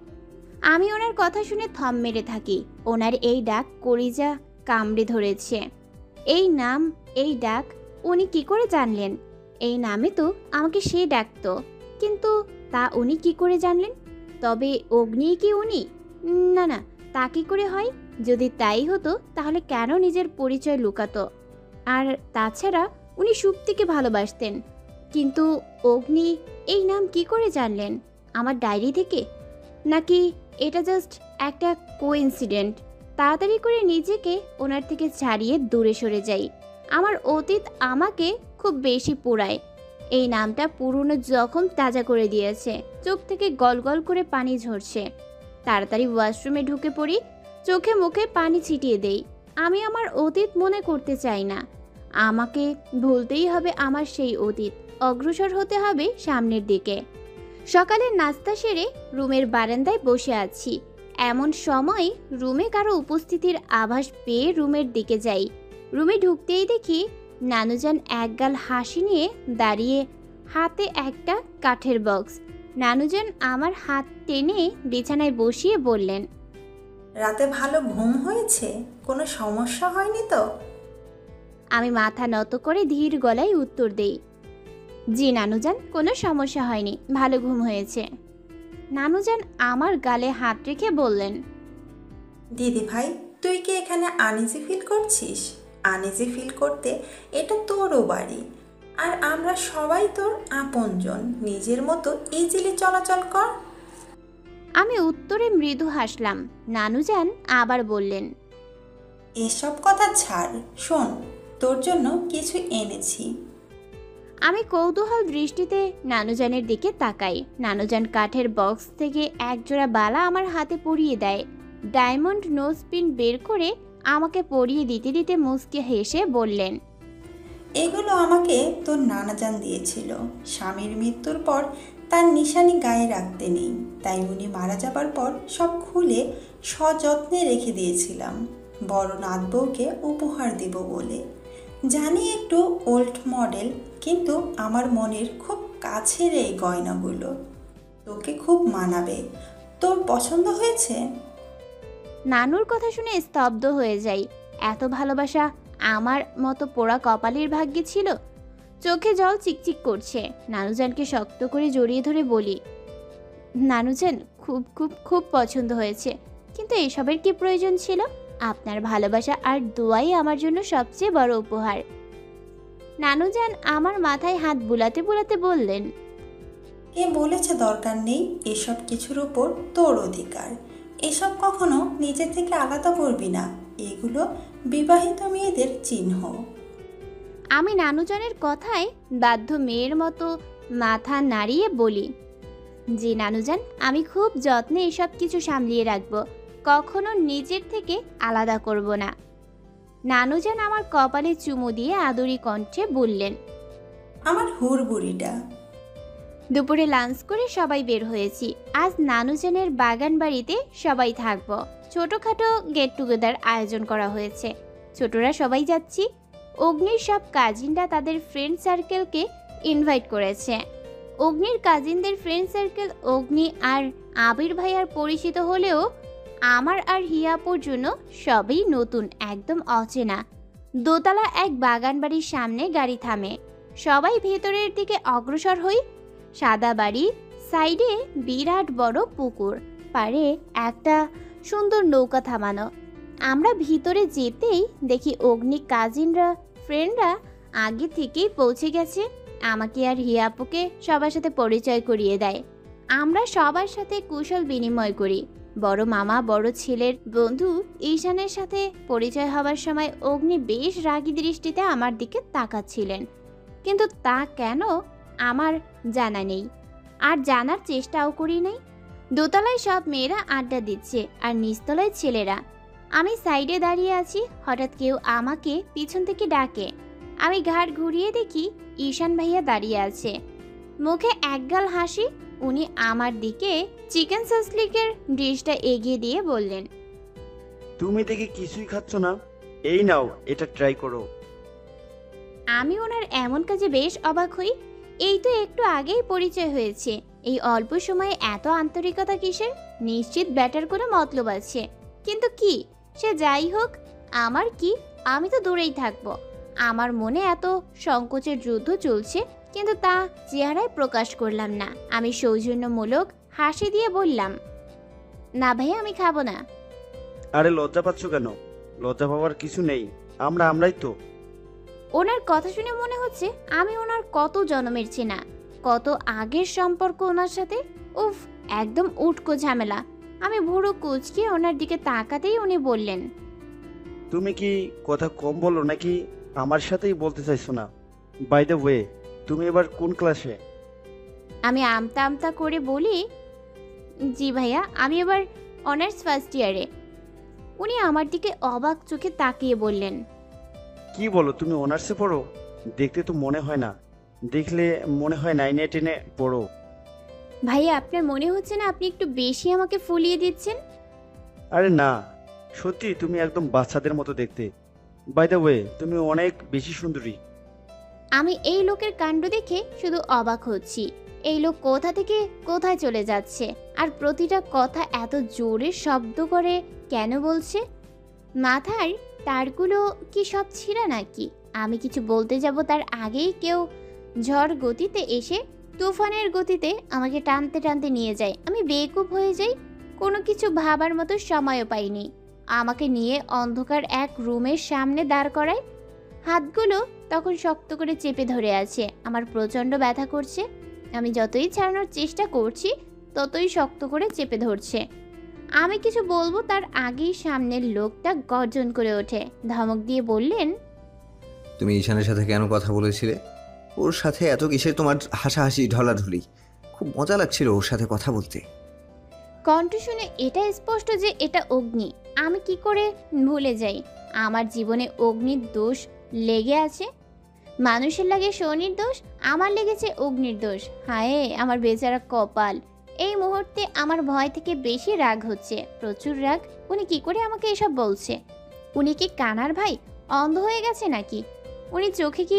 আমি ওনার কথা শুনে থম মেরে থাকি। ওনার এই ডাক কলিজা কামড়ে ধরেছে। এই নাম, এই ডাক উনি কি করে জানলেন? এই নামে তো আমাকে সে ডাকতো, কিন্তু তা উনি কি করে জানলেন? তবে অগ্নি কি উনি? না না, তা কি করে হয়? যদি তাই হতো তাহলে কেন নিজের পরিচয় লুকাতো? আর তাছাড়া উনি সুপ্তিকে ভালোবাসতেন, কিন্তু অগ্নি এই নাম কি করে জানলেন? আমার ডায়েরি থেকে? নাকি এটা জাস্ট একটা কোইন্সিডেন্ট? তাড়াতাড়ি করে নিজেকে ওনার থেকে ছাড়িয়ে দূরে সরে যাই। আমার অতীত আমাকে খুব বেশি পোড়ায়। এই নামটা পুরনো জখম তাজা করে দিয়েছে। চোখ থেকে গলগল করে পানি ঝরছে। তাড়াতাড়ি ওয়াশরুমে ঢুকে পড়ি, চোখে মুখে পানি ছিটিয়ে দেই। আমি আমার অতীত মনে করতে চাই না। আমাকে ভুলতেই হবে আমার সেই অতীত, অগ্রসর হতে হবে সামনের দিকে। সকালের নাস্তা সেরে রুমের বারান্দায় বসে আছি। এমন সময় রুমে কারো উপস্থিতির আভাস পেয়ে রুমের দিকে যাই। রুমে ঢুকতেই দেখি নানুজান একগাল হাসি নিয়ে দাঁড়িয়ে, হাতে একটা কাঠের বক্স। নানুজান আমার হাত টেনে বিছানায় বসিয়ে বললেন, রাতে ভালো ঘুম হয়েছে? কোনো সমস্যা হয়নি তো? আমি মাথা নত করে ধীর গলায় উত্তর দেই, জি নানুজান, কোনো সমস্যা হয়নি, ভালো ঘুম হয়েছে। নানুজান আমার গালে হাত রেখে বললেন, দিদি ভাই, তুই কি এখানে আনইজি ফিল করছিস? আনইজি ফিল করতে এটা তোরও বাড়ি, আর আমরা সবাই তোর আপনজন। নিজের মতো ইজিলি চলাচল কর। আমি উত্তরে মৃদু হাসলাম। নানুজান আবার বললেন, এসব কথা ছাড়, শোন, তোর জন্য কিছু এনেছি। আমি কৌতূহল দৃষ্টিতে নানুজানের দিকে তাকাই। নানুজান কাঠের বক্স থেকে একজোড়া বালা আমার হাতে পরিয়ে দেয়। ডায়মন্ড নোজ পিন বের করে আমাকে পরিয়ে দিতে দিতে মুচকে হেসে বললেন, এগুলো আমাকে তোর নানাজান দিয়েছিল। স্বামীর মৃত্যুর পর তার নিশানি গায়ে রাখতে নেই, তাই উনি মারা যাবার পর সব খুলে সযত্নে রেখে দিয়েছিলাম বড় নাত বউকে উপহার দেব বলে। জানি একটু ওল্ড মডেল, কিন্তু আমার মনের খুব কাছের এই গয়নাগুলো তোকে খুব মানাবে। তোর পছন্দ হয়েছে? নানুর কথা শুনে স্তব্ধ হয়ে যাই। এত ভালোবাসা আমার মতো পোড়া কপালের ভাগ্যে ছিল। চোখে জল চিকচিক করছে। নানুজানকে শক্ত করে জড়িয়ে ধরে বলি, নানুজান, খুব খুব খুব পছন্দ হয়েছে, কিন্তু এসবের কি প্রয়োজন ছিল? আপনার ভালোবাসা আর দোয়াই আমার জন্য সবচেয়ে বড় উপহার। নানুজান আমার মাথায় হাত বুলাতে বুলাতে বললেন, কে বলেছে দরকার নেই? এসব কিছুর উপর তোর অধিকার। এসব কখনো নিজের থেকে আলাদা করবি না, এগুলো বিবাহিত মেয়েদের চিহ্ন। আমি নানুজানের কথায় বাধ্য মেয়ের মতো মাথা নাড়িয়ে বলি, জি নানুজান, আমি খুব যত্নে এসব কিছু সামলিয়ে রাখবো, কখনো নিজের থেকে আলাদা করব না। নানুজান আমার কপালে চুমু দিয়ে আদরি কণ্ঠে বললেন, আমার হুড়বুড়িটা। দুপুরে লাঞ্চ করে সবাই বের হয়েছি। আজ নানুজানের বাগান বাড়িতে সবাই থাকব। ছোটখাটো গেট টুগেদার আয়োজন করা হয়েছে। ছোটরা সবাই যাচ্ছি। অগ্নির সব কাজিনরা তাদের ফ্রেন্ড সার্কেলকে ইনভাইট করেছে। অগ্নির কাজিনদের ফ্রেন্ড সার্কেল অগ্নি আর আবির ভাইয়ার পরিচিত হলেও আমার আর হিয়াপুর জন্য সবই নতুন, একদম অচেনা। দোতলা এক বাগান বাড়ির সামনে গাড়ি থামে। সবাই ভেতরের দিকে অগ্রসর হই। সাদা বাড়ি, সাইডে বিরাট বড় পুকুর, পাড়ে একটা সুন্দর নৌকা থামানো। আমরা ভিতরে যেতেই দেখি অগ্নি কাজিনরা ফ্রেন্ডরা আগে থেকেই পৌঁছে গেছে। আমাকে আর হিয়াপুকে সবার সাথে পরিচয় করিয়ে দেয়। আমরা সবার সাথে কুশল বিনিময় করি। বড় মামা বড় ছেলের বন্ধু ঈশানের সাথে পরিচয় হবার সময় অগ্নি বেশ রাগী দৃষ্টিতে আমার দিকে তাকাচ্ছিলেন, কিন্তু তা কেন আমার জানা নেই, আর জানার চেষ্টাও করি নাই। দোতলায় সব মেয়েরা আড্ডা দিচ্ছে আর নিচতলায় ছেলেরা। আমি সাইডে দাঁড়িয়ে আছি। হঠাৎ কেউ আমাকে পিছন থেকে ডাকে। আমি ঘাড় ঘুরিয়ে দেখি ঈশান ভাইয়া দাঁড়িয়ে আছে, মুখে একগাল হাসি। উনি আমার দিকে চিকেন সাসলিকের ডিশটা এগিয়ে দিয়ে বললেন, তুমি দেখি কিছুই খাচ্ছ না, এই নাও, এটা ট্রাই করো। আমি ওনার এমন কাজে বেশ অবাক হই। এই তো একটু আগেই পরিচয় হয়েছে, এই অল্প সময়ে এত আন্তরিকতা কিসের? নিশ্চিত ব্যাটার কোনো মতলব আছে, কিন্তু কি? সে যাই হোক, আমার কি, আমি তো দূরেই থাকবো। আমার মনে এত সংকোচের যুদ্ধ চলছে, কিন্তু তা চেহারায় প্রকাশ করলাম না। আমি সৌজন্যমূলক হাসি দিয়ে বললাম, না ভাইয়া, আমি খাবো না। আরে লজ্জা পাচ্ছ কেন? লজ্জা পাওয়ার কিছু নেই, আমরাই তো। ওনার কথা শুনে মনে হচ্ছে আমি ওনার কত জন্মের চেনা, কত আগের সম্পর্ক ওনার সাথে। উফ, একদম উটকো ঝামেলা। আমি ভুরু কুচকে ওনার দিকে তাকাতেই উনি বললেন, তুমি কি কথা কম বলো নাকি আমার সাথেই বলতে চাইছো না? বাই দ্য ওয়ে, তুমি এবার কোন ক্লাসে? আমি আমতা আমতা করে বলি, জি ভাইয়া, আমি এবার অনার্স ফার্স্ট ইয়ারে। উনি আমার দিকে অবাক চোখে তাকিয়ে বললেন, কি বলো, তুমি অনার্সে পড়ো? দেখতে তো মনে হয় না, দেখলে মনে হয় 9-10 পড়ো। ভাইয়া আপনার মনে হচ্ছে না আপনি একটু বেশি আমাকে ফুলিয়ে দিচ্ছেন? আরে না, সত্যি তুমি একদম বাচ্চাদের মতো দেখতে। বাই দ্য ওয়ে, তুমি অনেক বেশি সুন্দরী। আমি এই লোকের কাণ্ড দেখে শুধু অবাক হচ্ছি। এই লোক কোথা থেকে কোথায় চলে যাচ্ছে, আর প্রতিটা কথা এত জোরে শব্দ করে কেন বলছে? মাথার তারগুলো কি সব ছিঁড়া নাকি? আমি কিছু বলতে যাব তার আগেই কেউ ঝড় গতিতে এসে তুফানের গতিতে আমাকে টানতে টানতে নিয়ে যায়। আমি বেকুব হয়ে যাই, কোনো কিছু ভাবার মতো সময়ও পাইনি। আমাকে নিয়ে অন্ধকার এক রুমের সামনে দাঁড় করায়। হাতগুলো তখন শক্ত করে চেপে ধরে আছে। আমার প্রচণ্ড ব্যথা করছে। আমি যতই ছাড়ানোর চেষ্টা করছি ততই শক্ত করে চেপে ধরছে। আমি কিছু বলবো তার আগেই সামনের লোকটা গর্জন করে ওঠে, ধমক দিয়ে বললেন, তুমি ঈশানের সাথে কেন কথা বলেছিলে? ওর সাথে এত কিসের তোমার হাসাহাসি ঢলাঢুলি? খুব মজা লাগছিল ওর সাথে কথা বলতে। কণ্ঠ শুনে এটা স্পষ্ট যে এটা অগ্নি। আমি কি করে ভুলে যাই আমার জীবনে অগ্নির দোষ লেগে আছে। মানুষের লাগে শনির দোষ, আমার লেগেছে অগ্নির দোষ। হায় আমার বেচারা কপাল। এই মুহূর্তে আমার ভয় থেকে বেশি রাগ হচ্ছে, প্রচুর রাগ। উনি কি করে আমাকে এসব বলছে? উনি কি কানার ভাই, অন্ধ হয়ে গেছে নাকি? উনি চোখে কি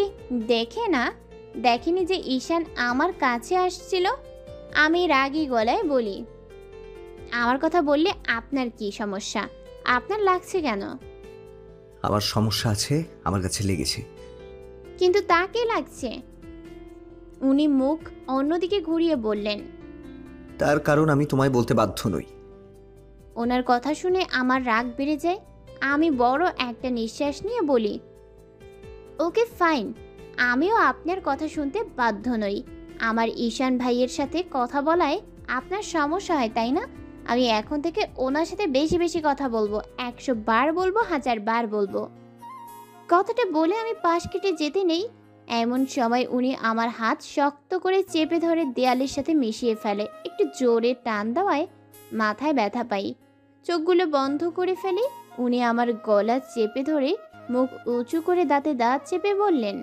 দেখেনি যে ঈশান আমার কাছে আসছিল? আমি রাগী গলায় বলি, আমার কথা বললে আপনার কি সমস্যা? আপনার লাগছে কেন? আমার সমস্যা আছে, আমার কাছে লেগেছে। কিন্তু তাকে লাগছে। উনি মুখ অন্যদিকে ঘুরিয়ে বললেন, তার কারণ আমি তোমায় বলতে বাধ্য নই। ওনার কথা শুনে আমার রাগ বেড়ে যায়। আমি বড় একটা নিঃশ্বাস নিয়ে বলি, ওকে ফাইন, আমিও আপনার কথা শুনতে বাধ্য নই। আমার ঈশান ভাইয়ের সাথে কথা বলায় আপনার সমস্যা হয় তাই না? আমি এখন থেকে ওনার সাথে বেশি বেশি কথা বলবো, 100 বার বলবো, 1000 বার বলবো। কথাটা বলে আমি পাশ কেটে যেতে নেই, এমন সময় উনি আমার হাত শক্ত করে চেপে ধরে দেয়ালের সাথে মিশিয়ে ফেলে। একটু জোরে টান দেওয়ায় মাথায় ব্যথা পাই, চোখগুলো বন্ধ করে ফেলি। উনি আমার গলা চেপে ধরে মুখ উঁচু করে দাঁতে দাঁত চেপে বললেন,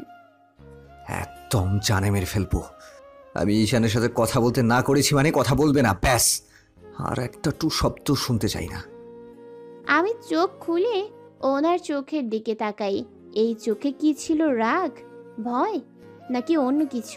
একদম জানে মেরে ফেলবো। আমি ঈশানের সাথে কথা বলতে না করেছি মানে কথা বলবে না, ব্যাস। আর একটা টু শব্দ শুনতে চাই না। আমি চোখ খুলে ওনার চোখের দিকে তাকাই। এই চোখে কি ছিল? রাগ, ভয়, নাকি অন্য কিছু?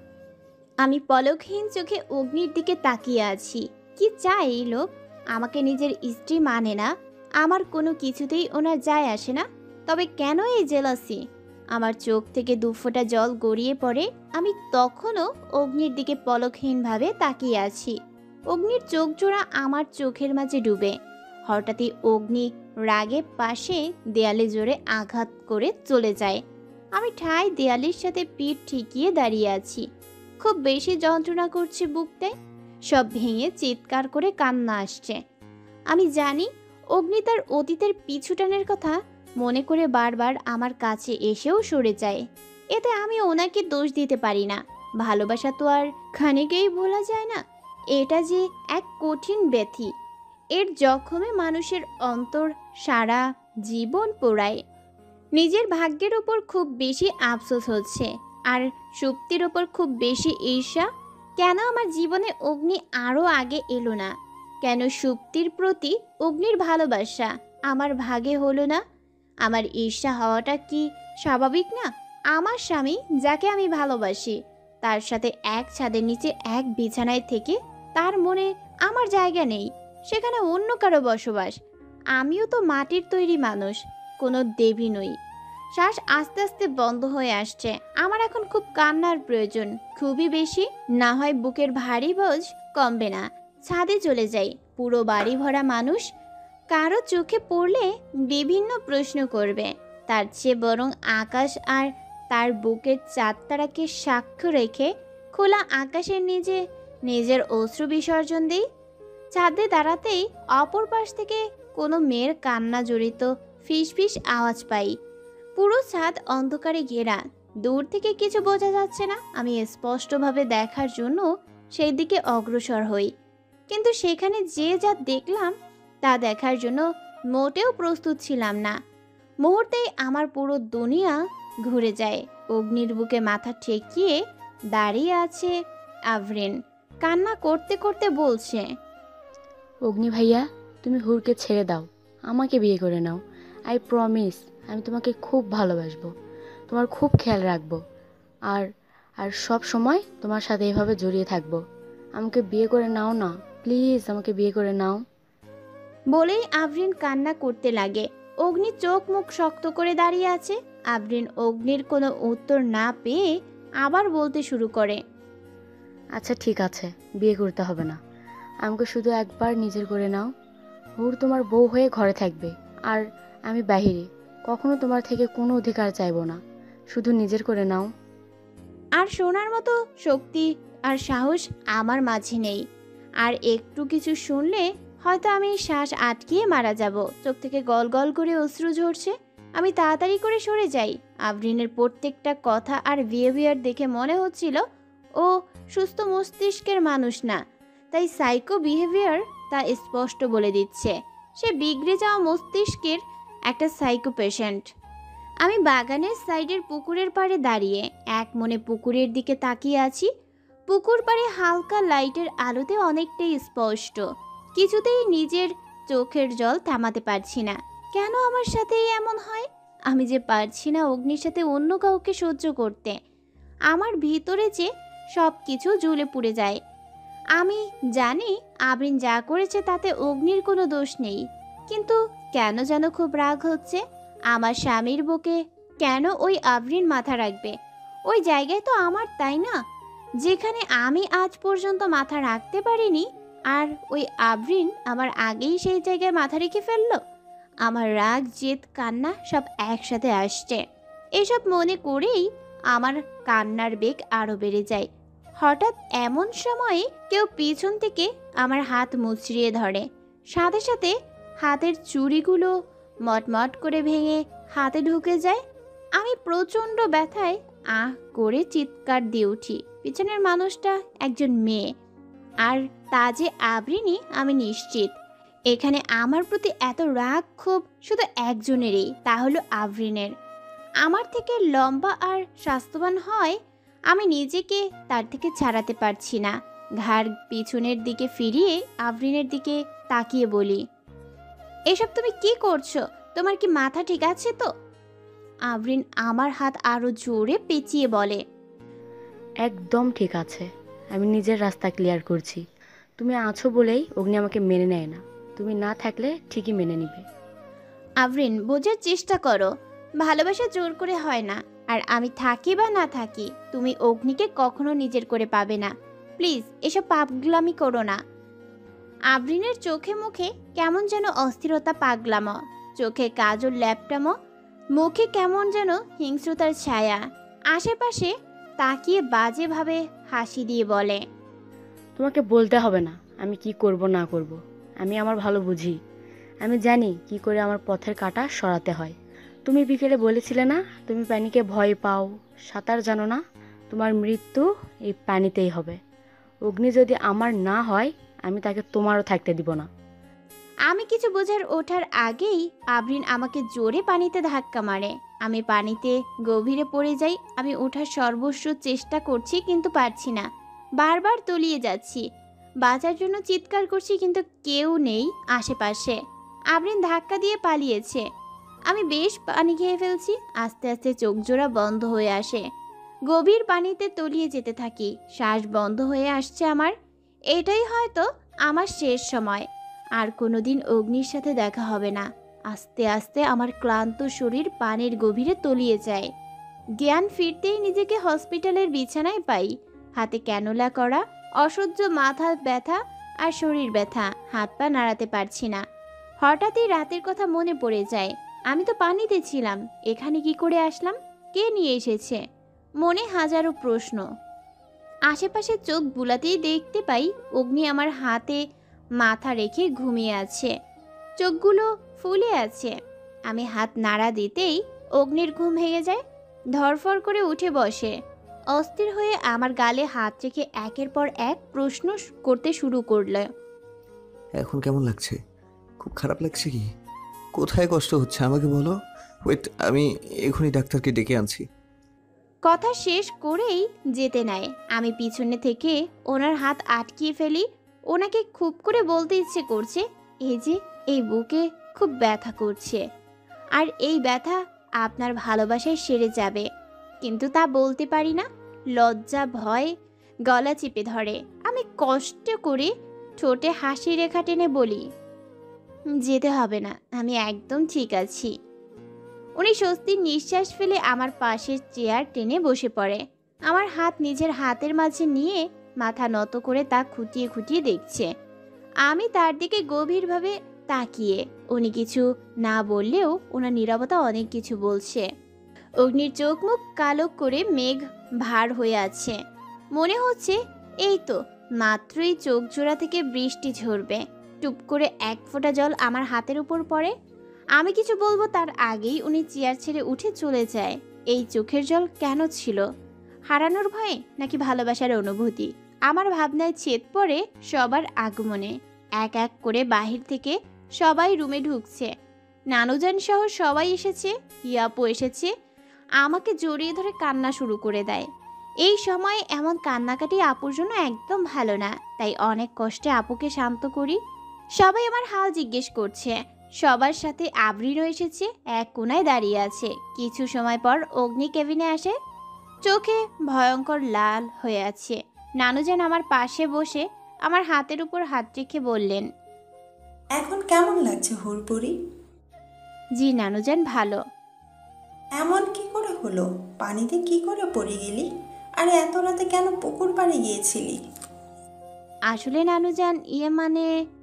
আমি পলকহীন চোখে অগ্নির দিকে তাকিয়ে আছি। কি চায় এই লোক? আমাকে নিজের স্ত্রী মানে না, আমার কোনো কিছুতেই ওনার যায় আসে না, তবে কেন এই জেলাসি? আমার চোখ থেকে দুফোঁটা জল গড়িয়ে পড়ে। আমি তখনও অগ্নির দিকে পলকহীনভাবে তাকিয়ে আছি। অগ্নির চোখ জোড়া আমার চোখের মাঝে ডুবে। হঠাৎই অগ্নি রাগে পাশে দেয়ালে জোরে আঘাত করে চলে যায়। আমি ঠায় দেয়ালের সাথে পিঠ ঠেকিয়ে দাঁড়িয়ে আছি। খুব বেশি যন্ত্রণা করছে বুকটায়, সব ভেঙে চিৎকার করে কান্না আসছে। আমি জানি অগ্নি তার অতীতের পিছুটানের কথা মনে করে বারবার আমার কাছে এসেও সরে যায়। এতে আমি ওনাকে দোষ দিতে পারি না। ভালোবাসা তো আর খানিকেই ভোলা যায় না। এটা যে এক কঠিন ব্যাধি, এর জখমে মানুষের অন্তর সারা জীবন পোড়ায়। নিজের ভাগ্যের ওপর খুব বেশি আফসোস হচ্ছে, আর শক্তির ওপর খুব বেশি ঈর্ষা। কেন আমার জীবনে অগ্নি আরও আগে এলো না? কেন সুপ্তির প্রতি অগ্নির ভালোবাসা আমার ভাগে হলো না? আমার ঈর্ষা হওয়াটা কি স্বাভাবিক না? আমার স্বামী, যাকে আমি ভালোবাসি, তার সাথে এক ছাদের নিচে এক বিছানায় থেকে তার মনে আমার জায়গা নেই, সেখানে অন্য কারো বসবাস। আমিও তো মাটির তৈরি মানুষ, কোনো দেবী নই। শ্বাস আস্তে আস্তে বন্ধ হয়ে আসছে। আমার এখন খুব কান্নার প্রয়োজন, খুবই বেশি। না হয় বুকের ভারী বোঝ কমবে না। ছাদে চলে যাই। পুরো বাড়ি ভরা মানুষ, কারো চোখে পড়লে বিভিন্ন প্রশ্ন করবে। তার চেয়ে বরং আকাশ আর তার বুকের চাঁদতারাকে সাক্ষ্য রেখে খোলা আকাশের নিচে নিজের অশ্রু বিসর্জন দিই। ছাদে দাঁড়াতেই অপর পাশ থেকে কোনো মেয়ের কান্না জড়িত ফিসফিস আওয়াজ পাই। পুরো ছাদ অন্ধকারে ঘেরা, দূর থেকে কিছু বোঝা যাচ্ছে না। আমি স্পষ্টভাবে দেখার জন্য সেই দিকে অগ্রসর হই, কিন্তু সেখানে যে যা দেখলাম তা দেখার জন্য মোটেও প্রস্তুত ছিলাম না। মুহূর্তেই আমার পুরো দুনিয়া ঘুরে যায়। অগ্নির বুকে মাথা ঠেকিয়ে দাঁড়িয়ে আছে আভরিন, কান্না করতে করতে বলছে, অগ্নি ভাইয়া, তুমি হুরকে ছেড়ে দাও, আমাকে বিয়ে করে নাও। আই প্রমিস, আমি তোমাকে খুব ভালোবাসবো, তোমার খুব খেয়াল রাখবো, আর আর সব সময় তোমার সাথে এভাবে জড়িয়ে থাকবো। আমাকে বিয়ে করে নাও না প্লিজ, আমাকে বিয়ে করে নাও। বলেই আভরিন কান্না করতে লাগে। অগ্নি চোখ মুখ শক্ত করে দাঁড়িয়ে আছে। আভরিন অগ্নির কোনো উত্তর না পেয়ে আবার বলতে শুরু করে, আচ্ছা ঠিক আছে, বিয়ে করতে হবে না, আমাকে শুধু একবার নিজের করে নাও। হুর তোমার বউ হয়ে ঘরে থাকবে, আর আমি বাহিরে, কখনো তোমার থেকে কোনো অধিকার চাইবো না, শুধু নিজের করে নাও। আর শোনার মতো শক্তি আর সাহস আমার মাঝে নেই। আর একটু কিছু শুনলে হয়তো আমি শ্বাস আটকিয়ে মারা যাব। চোখ থেকে গল গল করে অশ্রু ঝরছে। আমি তাড়াতাড়ি করে সরে যাই। আভরিনের প্রত্যেকটা কথা আর বিহেভিয়ার দেখে মনে হচ্ছিল ও সুস্থ মস্তিষ্কের মানুষ না, তাই সাইকো বিহেভিয়ার তা স্পষ্ট বলে দিচ্ছে সে বিগড়ে যাওয়া মস্তিষ্কের একটা সাইকো পেশেন্ট। আমি বাগানের সাইডের পুকুরের পাড়ে দাঁড়িয়ে এক মনে পুকুরের দিকে তাকিয়ে আছি। পুকুর পাড়ে হালকা লাইটের আলোতে অনেকটাই স্পষ্ট। কিছুতেই নিজের চোখের জল থামাতে পারছি না। কেন আমার সাথেই এমন হয়? আমি যে পারছি না অগ্নির সাথে অন্য কাউকে সহ্য করতে। আমার ভিতরে যে সব কিছু জ্বলে পুড়ে যায়। আমি জানি আবরিন যা করেছে তাতে অগ্নির কোনো দোষ নেই, কিন্তু কেন যেন খুব রাগ হচ্ছে। আমার স্বামীর বুকে কেন ওই আবরিন মাথা রাখবে? ওই জায়গায় তো আমার, তাই না? যেখানে আমি আজ পর্যন্ত মাথা রাখতে পারিনি, আর ওই আবরিন আমার আগেই সেই জায়গায় মাথা রেখে ফেললো। আমার রাগ, জেদ, কান্না সব একসাথে আসছে। এসব মনে করেই আমার কান্নার বেগ আরও বেড়ে যায়। হঠাৎ এমন সময়ে কেউ পিছন থেকে আমার হাত মুচড়িয়ে ধরে। সাথে সাথে হাতের চুড়িগুলো মটমট করে ভেঙে হাতে ঢুকে যায়। আমি প্রচণ্ড ব্যথায় আহ করে চিৎকার দিয়ে উঠি। পিছনের মানুষটা একজন মেয়ে, আর তা যে আবরিনি আমি নিশ্চিত। এখানে আমার প্রতি এত রাগ ক্ষোভ শুধু একজনেরই, তা হলো আবরিনের। আমার থেকে লম্বা আর স্বাস্থ্যবান হয়, আমি নিজেকে তার থেকে ছাড়াতে পারছি না। ঘাড় পিছনের দিকে ফিরিয়ে আবরিনের দিকে তাকিয়ে বলি, এসব তুমি কি করছো? তোমার কি মাথা ঠিক আছে তো? আবরিন আমার হাত আরো জোরে পেঁচিয়ে বলে, একদম ঠিক আছে, আমি নিজের রাস্তা ক্লিয়ার করছি। তুমি আছো বলেই অগ্নি আমাকে মেনে নেয় না, তুমি না থাকলে ঠিকই মেনে নিবে। আবরিন, বোঝার চেষ্টা করো, ভালোবাসা জোর করে হয় না। আর আমি থাকি বা না থাকি, তুমি অগ্নিকে কখনো নিজের করে পাবে না। প্লিজ এসব পাগলামি করো না। আবরিনের চোখে মুখে কেমন যেন অস্থিরতা, পাগলামো, চোখে কাজল ল্যাপটামো, মুখে কেমন যেন হিংস্রতার ছায়া। আশেপাশে তাকিয়ে বাজেভাবে হাসি দিয়ে বলে, তোমাকে বলতে হবে না আমি কি করব না করব, আমি আমার ভালো বুঝি। আমি জানি কি করে আমার পথের কাঁটা সরাতে হয়। তুমি বিকেলে বলেছিলে না তুমি পানিকে ভয় পাও, সাঁতার জানো না, তোমার মৃত্যু এই পানিতেই হবে। অগ্নি যদি আমার না হয়, আমি তাকে তোমারও থাকতে দিব না। আমি কিছু বোঝার ওঠার আগেই আবরিন আমাকে জোরে পানিতে ধাক্কা মারে। আমি পানিতে গভীরে পড়ে যাই। আমি ওঠার সর্বস্ব চেষ্টা করছি, কিন্তু পারছি না। বারবার তলিয়ে যাচ্ছি। বাঁচার জন্য চিৎকার করছি, কিন্তু কেউ নেই আশেপাশে। আবরিন ধাক্কা দিয়ে পালিয়েছে। আমি বেশ পানি খেয়ে ফেলছি। আস্তে আস্তে চোখ জোড়া বন্ধ হয়ে আসে। গভীর পানিতে তলিয়ে যেতে থাকি। শ্বাস বন্ধ হয়ে আসছে আমার। এটাই হয়তো আমার শেষ সময়। আর কোনোদিন অগ্নির সাথে দেখা হবে না। আস্তে আস্তে আমার ক্লান্ত শরীর পানির গভীরে তলিয়ে যায়। জ্ঞান ফিরতেই নিজেকে হসপিটালের বিছানায় পাই। হাতে ক্যানোলা করা, অসহ্য মাথা ব্যথা আর শরীর ব্যথা, হাত পা নাড়াতে পারছি না। হঠাৎই রাতের কথা মনে পড়ে যায়। আমি তো পানিতে ছিলাম, এখানে কি করে আসলাম? কে নিয়ে এসেছে? মনে হাজারো প্রশ্ন। আশেপাশে চোখ বুলাতেই দেখতে পাই অগ্নি আমার হাতে মাথা রেখে ঘুমিয়ে আছে। চোখগুলো ফুলে আছে। আমি হাত নাড়া দিতেই অগ্নির ঘুম ভেঙে যায়। ধরফর করে উঠে বসে। অস্থির হয়ে আমার গালে হাত রেখে একের পর এক প্রশ্ন করতে শুরু করলো। এখন কেমন লাগছে? খুব খারাপ লাগছে কি? কোথায় কষ্ট হচ্ছে আমাকে বলো। ওয়েট, আমি এখনই ডাক্তারকে ডেকে আনছি। কথা শেষ করেই যেতে নেয়। আমি পিছনে থেকে ওনার হাত আটকিয়ে ফেলি। ওনাকে খুব করে বলতে ইচ্ছে করছে, এই যে এই বুকে খুব ব্যথা করছে, আর এই ব্যথা আপনার ভালোবাসায় সেরে যাবে, কিন্তু তা বলতে পারি না। লজ্জা ভয় গলা চেপে ধরে। আমি কষ্ট করে ঠোঁটে হাসি রেখা টেনে বলি, যেতে হবে না, আমি একদম ঠিক আছি। উনি স্বস্তির নিঃশ্বাস ফেলে আমার পাশের চেয়ার টেনে বসে পড়ে। আমার হাত নিজের হাতের মাঝে নিয়ে মাথা নত করে তা খুঁটিয়ে খুঁটিয়ে দেখছে। আমি তার দিকে গভীরভাবে তাকিয়ে। উনি কিছু না বললেও ওনার নীরবতা অনেক কিছু বলছে। অগ্নির চোখ মুখ কালো করে মেঘ ভার হয়ে আছে। মনে হচ্ছে এই তো মাত্রই চোখ জোড়া থেকে বৃষ্টি ঝরবে। টুপ করে এক ফোঁটা জল আমার হাতের উপর পড়ে। আমি কিছু বলবো তার আগেই উনি চেয়ার ছেড়ে উঠে চলে যায়। এই চোখের জল কেন ছিল? হারানোর ভয়ে নাকি ভালোবাসার অনুভূতি? আমার ভাবনায় ছেদ পড়ে সবার আগমনে। এক এক করে বাহির থেকে সবাই রুমে ঢুকছে। নানুজান সহ সবাই এসেছে। ইয়াপু এসেছে। আমাকে জড়িয়ে ধরে কান্না শুরু করে দেয়। এই সময় এমন কান্নাকাটি আপুর জন্য একদম ভালো না, তাই অনেক কষ্টে আপুকে শান্ত করি। সবাই আমার হাল জিজ্ঞেস করছে। সবার সাথে আবরিনও এসেছে, এক কোনায় দাঁড়িয়ে আছে। কিছু সময় পর অগ্নি কেবিনে আসে, চোখে ভয়ঙ্কর লাল হয়ে আছে। নানুজান আমার পাশে বসে আমার হাতের উপর হাত রেখে বললেন, এখন কেমন লাগছে হুড়পুরি? জি নানুজান, ভালো। এমন কি করে হলো? পানিতে কি করে পড়ে গেলি? আর এত রাতে কেন পুকুর পাড়ে গিয়েছিলি? আসলে নানুজান, মানে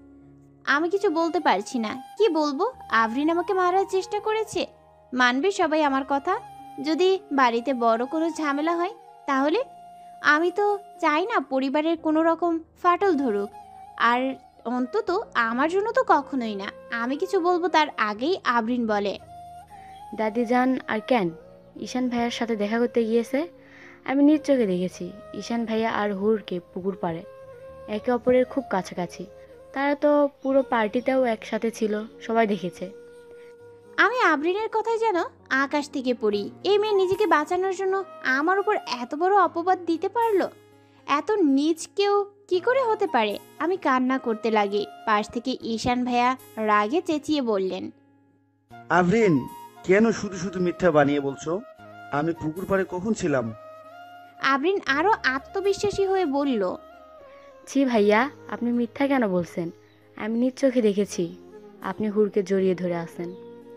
আমি কিছু বলতে পারছি না। কি বলবো? আবরিন আমাকে মারার চেষ্টা করেছে। মানবে সবাই আমার কথা? যদি বাড়িতে বড় কোনো ঝামেলা হয় তাহলে? আমি তো চাই না পরিবারের কোনো রকম ফাটল ধরুক। আর অন্তত আমার জন্য তো কখনোই না। আমি কিছু বলবো তার আগেই আবরিন বলে, দাদি যান আর কেন? ঈশান ভাইয়ার সাথে দেখা করতে গিয়েছে। আমি নিজ চোখে দেখেছি ঈশান ভাইয়া আর হুরকে পুকুর পাড়ে একে অপরের খুব কাছাকাছি। তারা তো পুরো পার্টিতেও একসাথে ছিল, সবাই দেখেছে। আমি আবরিনের কথায় যেন আকাশ থেকে পড়ি। এই মেয়ে নিজেকে বাঁচানোর জন্য আমার উপর এত বড় অপবাদ দিতে পারলো? এত নীচ কেউ কি করে হতে পারে? আমি কান্না করতে লাগি। পাশ থেকে ঈশান ভাইয়া রাগে চেঁচিয়ে বললেন, আবরিন, কেন শুধু শুধু মিথ্যা বানিয়ে বলছো? আমি পুকুর পাড়ে কখন ছিলাম? আবরিন আরো আত্মবিশ্বাসী হয়ে বলল, ছি ভাইয়া, আপনি মিথ্যা কেন বলছেন? আমি নিজ চোখে দেখেছি আপনি হুরকে জড়িয়ে ধরে আছেন।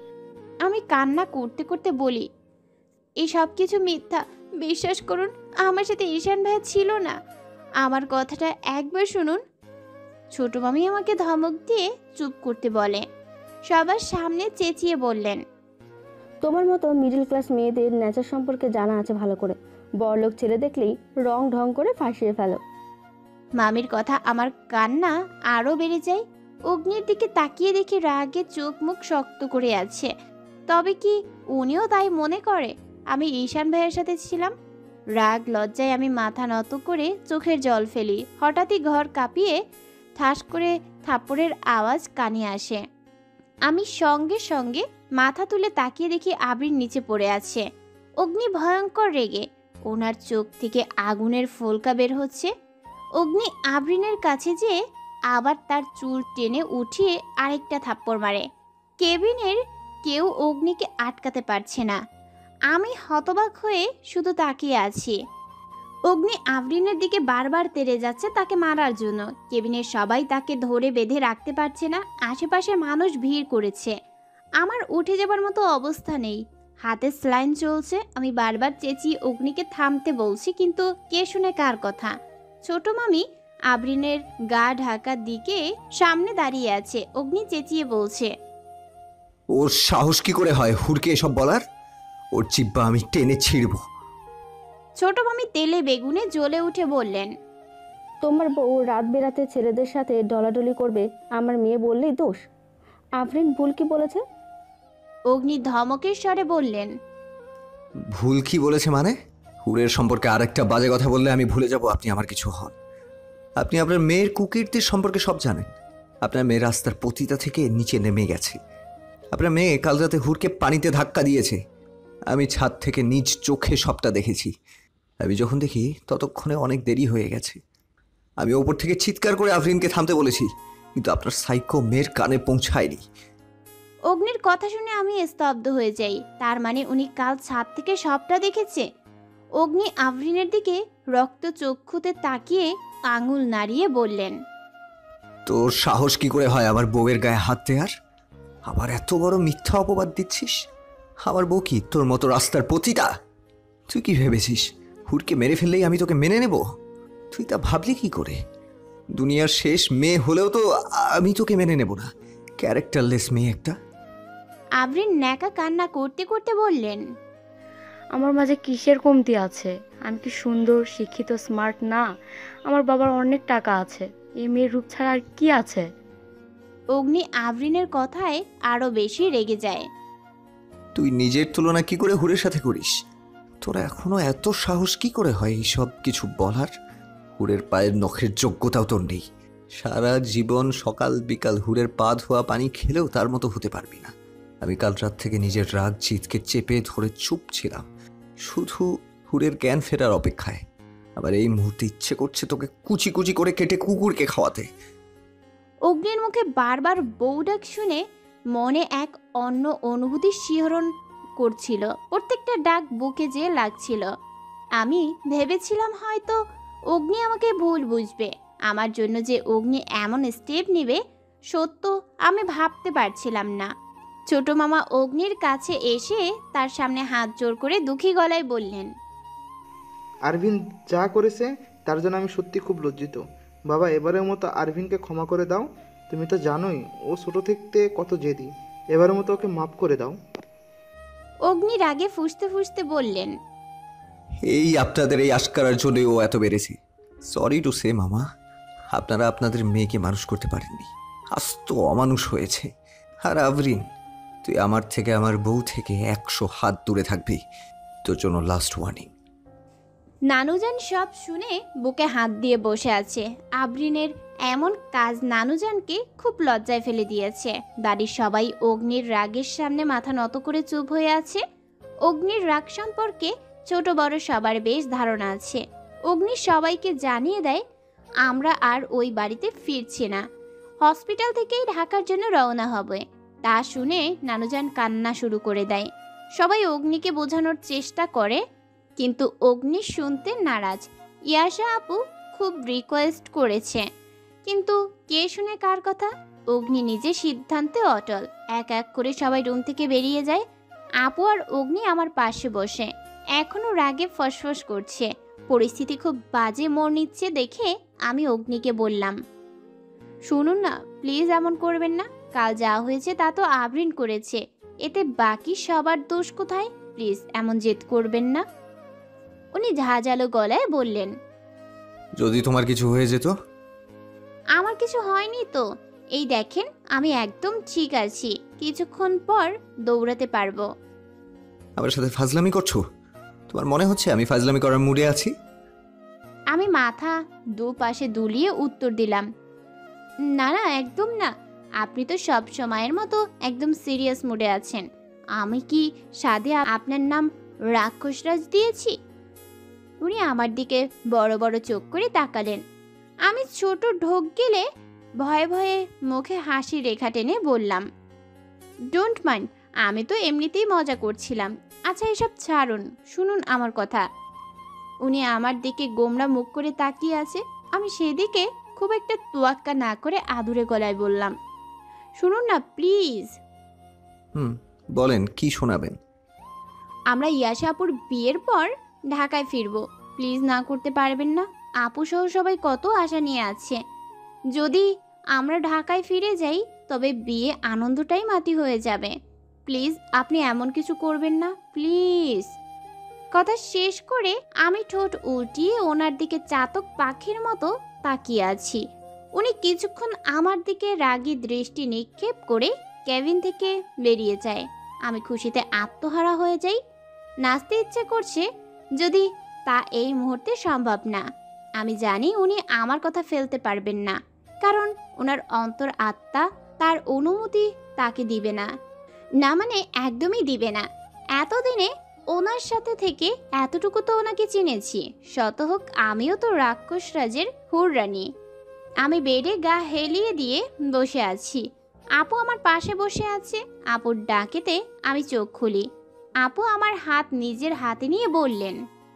আমি কান্না করতে করতে বলি, এই সব কিছু মিথ্যা। বিশ্বাস করুন, আমার সাথে ঈশান ভাইয়া ছিল না। আমার কথাটা একবার শুনুন। ছোট মামি আমাকে ধমক দিয়ে চুপ করতে বলে। সবার সামনে চেঁচিয়ে বললেন, তোমার মতো মিডল ক্লাস মেয়েদের নেচার সম্পর্কে জানা আছে ভালো করে। বড়লোক ছেলে দেখলেই রং ঢং করে ফাঁসিয়ে ফেলো। মামির কথা আমার কান্না আরও বেড়ে যায়। অগ্নির দিকে তাকিয়ে দেখি রাগে চোখ মুখ শক্ত করে আছে। তবে কি উনিও তাই মনে করে আমি ঈশান ভাইয়ের সাথে ছিলাম? রাগ লজ্জায় আমি মাথা নত করে চোখের জল ফেলি। হঠাৎই ঘর কাঁপিয়ে ঠাস করে থাপ্পড়ের আওয়াজ কানে আসে। আমি সঙ্গে সঙ্গে মাথা তুলে তাকিয়ে দেখি আবরিন নিচে পড়ে আছে। অগ্নি ভয়ঙ্কর রেগে। ওনার চোখ থেকে আগুনের ফুলকা বের হচ্ছে। অগ্নি আবরিনের কাছে যেয়ে আবার তার চুল টেনে উঠিয়ে আরেকটা থাপ্পড় মারে। কেবিনের কেউ অগ্নিকে আটকাতে পারছে না। আমি হতবাক হয়ে শুধু তাকিয়ে আছি। অগ্নি আবরিনের দিকে বারবার তেড়ে যাচ্ছে তাকে মারার জন্য। কেবিনের সবাই তাকে ধরে বেঁধে রাখতে পারছে না। আশেপাশে মানুষ ভিড় করেছে। আমার উঠে যাবার মতো অবস্থা নেই। হাতে স্লাইন চলছে। আমি বারবার চেঁচিয়ে অগ্নিকে থামতে বলছি, কিন্তু কে শুনে কার কথা? ছোট মামি আবরিনের গা ঢাকার দিকে সামনে দাঁড়িয়ে আছে। অগ্নি চেঁচিয়ে বলছে, ওর সাহস কি করে হয় হুরকে এসব বলার? ওর জিব্বা আমি টেনে ছিঁড়ব। ছোট মামি তেলে বেগুনে জ্বলে উঠে বললেন, তোমার বউ রাত বেরাতে ছেলেদের সাথে ডলাডলি করবে আমার মেয়ে বললেই দোষ? আফরিন ভুল কি বলেছে? অগ্নি ধমকের স্বরে বললেন, ভুল কি বলেছে মানে? হুরের সম্পর্কে আরেকটা বাজে কথা বললে আমি ভুলে যাব আপনি আমার কিছু হন। আপনি আপনার মেয়ের কুকীর্তির সম্পর্কে সব জানেন। আপনার মেয়ে রাস্তার পতিতা থেকে নিচে নেমে গেছে। আপনার মেয়ে কাল রাতে হুরকে পানিতে ধাক্কা দিয়েছে। আমি ছাদ থেকে নিজ চোখে সবটা দেখেছি। আমি যখন দেখি ততক্ষণে অনেক দেরি হয়ে গেছে। আমি ওপর থেকে চিৎকার করে আফরিনকে থামতে বলেছি, কিন্তু আপনার সাইকো মেয়ের কানে পৌঁছায়নি। অগ্নির কথা শুনে আমি স্তব্ধ হয়ে যাই। তার মানে উনি কাল ছাদ থেকে সবটা দেখেছে। অগ্নি আফরিনের দিকে রক্ত চক্ষুতে তাকিয়ে আঙুল নাড়িয়ে বললেন, তোর সাহস কি করে হয় আমার বউয়ের গায়ে হাত দেওয়ার? আবার এত বড় মিথ্যা অপবাদ দিচ্ছিস? আমার বউ কি তোর মতো রাস্তার পতিতা? তুই কি ভেবেছিস হুরকে মেরে ফেললেই আমি তোকে মেনে নেব? তুই তা ভাবলি কি করে? দুনিয়ার শেষ মেয়ে হলেও তো আমি তোকে মেনে নেব না। ক্যারেক্টারলেস মেয়ে একটা। আফরিন ন্যাকা কান্না করতে করতে বললেন, আমার মাঝে কিসের কমতি আছে? আমি কি সুন্দর, শিক্ষিত, স্মার্ট না? আমার বাবার অনেক টাকা আছে। এই মেয়ের রূপ ছাড়া আর কি আছে? অগ্নি আফরিনের কথায় আরো বেশি রেগে যায়। তুই নিজের তুলনা কি করে হুরের সাথে করিস? তোরা এখনো এত সাহস কি করে হয় এইসব কিছু বলার? হুরের পায়ের নখের যোগ্যতাও তোর নেই। সারা জীবন সকাল বিকাল হুরের পা ধোয়া পানি খেলেও তার মতো হতে পারবি না। আমি কাল রাত থেকে নিজের রাগ জিতকে চেপে ধরে চুপ ছিলাম, শুধু হুরের জ্ঞান ফেরার অপেক্ষায়। আবার এই মুহূর্তে ইচ্ছে করছে তোকে কুচি কুচি করে কেটে কুকুরকে খাওয়াতে। অগ্নির মুখে বারবার বউ ডাক শুনে মনে এক অন্য অনুভূতির শিহরণ করছিল। প্রত্যেকটা ডাক বুকে যে লাগছিল। আমি ভেবেছিলাম হয়তো অগ্নি আমাকে ভুল বুঝবে। আমার জন্য যে অগ্নি এমন স্টেপ নেবে সত্য আমি ভাবতে পারছিলাম না। ছোট মামা অগ্নির কাছে এসে তার সামনে হাত জোড় করে দুঃখী গলায় বললেন, আরভিন যা করেছে তার জন্য আমি সত্যি খুব লজ্জিত। বাবা, এবারের মতো আরভিনকে ক্ষমা করে দাও। তুমি তো জানোই ও ছোট থেকে কত জেদি। এবারের মতো ওকে মাফ করে দাও। অগ্নি রাগে ফুঁসতে ফুঁসতে বললেন, এই আপনাদের এই আশকারার জন্যই ও এত বেড়েছে। সরি টু সে মামা, আপনারা আপনাদের মেয়েকে মানুষ করতে পারেননি। আস্ত অমানুষ হয়েছে। আর আফরিন, তুই আমার থেকে আমার বউ থেকে 100 হাত দূরে থাকবি। তোর জন্য লাস্ট ওয়ার্নিং। নানুজান সব শুনে বুকে হাত দিয়ে বসে আছে। আফরিনের এমন কাজ নানুজানকে খুব লজ্জায় ফেলে দিয়েছে। বাড়ির সবাই অগ্নির রাগের সামনে মাথা নত করে চুপ হয়ে আছে। অগ্নির রাগ সম্পর্কে ছোট বড় সবার বেশ ধারণা আছে। অগ্নি সবাইকে জানিয়ে দেয় আমরা আর ওই বাড়িতে ফিরছি না, হসপিটাল থেকেই ঢাকার জন্য রওনা হবে। তা শুনে নানুজান কান্না শুরু করে দেয়। সবাই অগ্নিকে বোঝানোর চেষ্টা করে, কিন্তু অগ্নি শুনতে নারাজ। ইয়াশা আপু খুব রিকোয়েস্ট করেছে, কিন্তু কে শুনে কার কথা? অগ্নি নিজে সিদ্ধান্তে অটল। এক এক করে সবাই রুম থেকে বেরিয়ে যায়। আপু আর অগ্নি আমার পাশে বসে এখনো রাগে ফসফস করছে। পরিস্থিতি খুব বাজে মোড় নিচ্ছে দেখে আমি অগ্নিকে বললাম, শুনুন না, প্লিজ এমন করবেন না। কাল যা হয়েছে তা তো আফরিন করেছে, এতে বাকি সবার দোষ কোথায়? প্লিজ এমন জেদ করবেন না। উনি ঝাঁঝালো গলায় বললেন, যদি তোমার কিছু হয়ে যেত? আমার কিছু হয়নি তো, এই দেখেন আমি একদম ঠিক আছি, কিছুক্ষণ পর দৌড়াতে পারবো। আমার সাথে ফাজলামি করছো? তোমার মনে হচ্ছে আমি ফাজলামি করার মুডে আছি? আমি মাথা দুপাশে দুলিয়ে উত্তর দিলাম, না না, একদম না। আপনি তো সব সময়ের মতো একদম সিরিয়াস মুডে আছেন। আমি কি সাধে আপনার নাম রাক্ষসরাজ দিয়েছি? উনি আমার দিকে বড় বড় চোখ করে তাকালেন। আমি ছোট ঢোক গেলে ভয়ে ভয়ে মুখে হাসি রেখা টেনে বললাম, ডোন্ট মাইন্ড, আমি তো এমনিতেই মজা করছিলাম। আচ্ছা এসব ছাড়ুন, শুনুন আমার কথা। উনি আমার দিকে গোমরা মুখ করে তাকিয়ে আছে। আমি সেদিকে খুব একটা তোয়াক্কা না করে আদুরে গলায় বললাম, শুনুন না প্লিজ। বলেন, কি শোনাবেন? আমরা ইয়াশা আপুর বিয়ের পর ঢাকায় ফিরবো, প্লিজ না করতে পারবেন না? আপু সহ সবাই কত আশা নিয়ে আছে। যদি আমরা ঢাকায় ফিরে যাই তবে বিয়ে আনন্দটাই মাটি হয়ে যাবে। প্লিজ আপনি এমন কিছু করবেন না, প্লিজ। কথা শেষ করে আমি ঠোঁট উল্টিয়ে ওনার দিকে চাতক পাখির মতো তাকিয়ে আছি। উনি কিছুক্ষণ আমার দিকে রাগী দৃষ্টি নিক্ষেপ করে কেবিন থেকে বেরিয়ে যায়। আমি খুশিতে আত্মহারা হয়ে যাই। নাচতে ইচ্ছে করছে, যদি তা এই মুহূর্তে সম্ভব না। আমি জানি উনি আমার কথা ফেলতে পারবেন না, কারণ ওনার অন্তর আত্মা তার অনুমতি তাকে দিবে না। না মানে একদমই দিবে না। এতদিনে ওনার সাথে থেকে এতটুকু তো ওনাকে চিনেছি। শত হোক আমিও তো রাক্ষস রাজের হুররানী। আমি বেডে গা হেলিয়ে দিয়ে বসে আছি। আপু আমার পাশে বসে আছে। আপুর ডাকেতে আমি চোখ খুলি। আপু আমার হাত নিজের হাতে নিয়ে বললেন,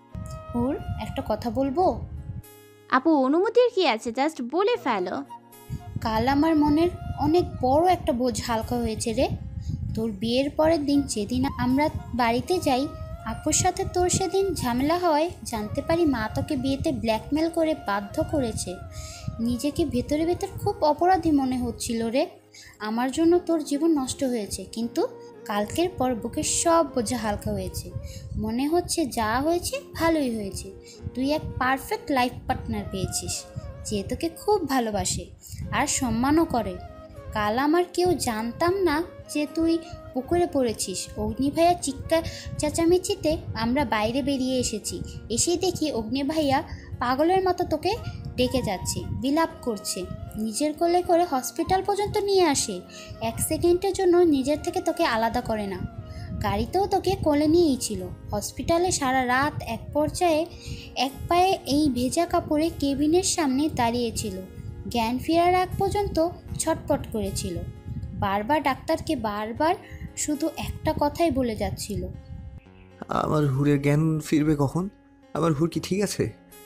ওর একটা কথা বলবো? আপু অনুমতির কি আছে, জাস্ট বলে ফেলো। কাল আমার মনের অনেক বড় একটা বোঝ হালকা হয়েছে রে। তোর বিয়ের পরের দিন যেদিন আমরা বাড়িতে যাই, আপুর সাথে তোর সেদিন ঝামেলা হয়, জানতে পারি মা তোকে বিয়েতে ব্ল্যাকমেল করে বাধ্য করেছে। নিজেকে ভেতরে ভেতর খুব অপরাধী মনে হচ্ছিল রে। আমার জন্য তোর জীবন নষ্ট হয়েছে, কিন্তু কালকের পর বুকের সব বোঝা হালকা হয়েছে। মনে হচ্ছে যা হয়েছে ভালোই হয়েছে। তুই এক পারফেক্ট লাইফ পার্টনার পেয়েছিস, যে তোকে খুব ভালোবাসে আর সম্মানও করে। কাল আমার কেউ জানতাম না যে তুই পুকুরে পড়েছিস। অগ্নি ভাইয়া চিৎকার চেঁচামেচিতে আমরা বাইরে বেরিয়ে এসেছি। এসেই দেখি অগ্নি ভাইয়া পাগলের মতো তোকে ডেকে যাচ্ছে, বিলাপ করছে, নিজের কোলে করে হসপিটাল পর্যন্ত নিয়ে আসে। এক সেকেন্ডের জন্য নিজের থেকে তোকে আলাদা করে না। গাড়িতেও তোকে কোলে নিয়েই ছিল। হসপিটালে সারা রাত এক পর্যায়ে এক পায়ে এই ভেজা কাপড়ে কেবিনের সামনে দাঁড়িয়েছিল। জ্ঞান ফেরার আগ পর্যন্ত ছটপট করেছিল। বারবার ডাক্তারকে বারবার শুধু একটা কথাই বলে যাচ্ছিল, আমার হুরের জ্ঞান ফিরবে কখন? আমার হুর কি ঠিক আছে?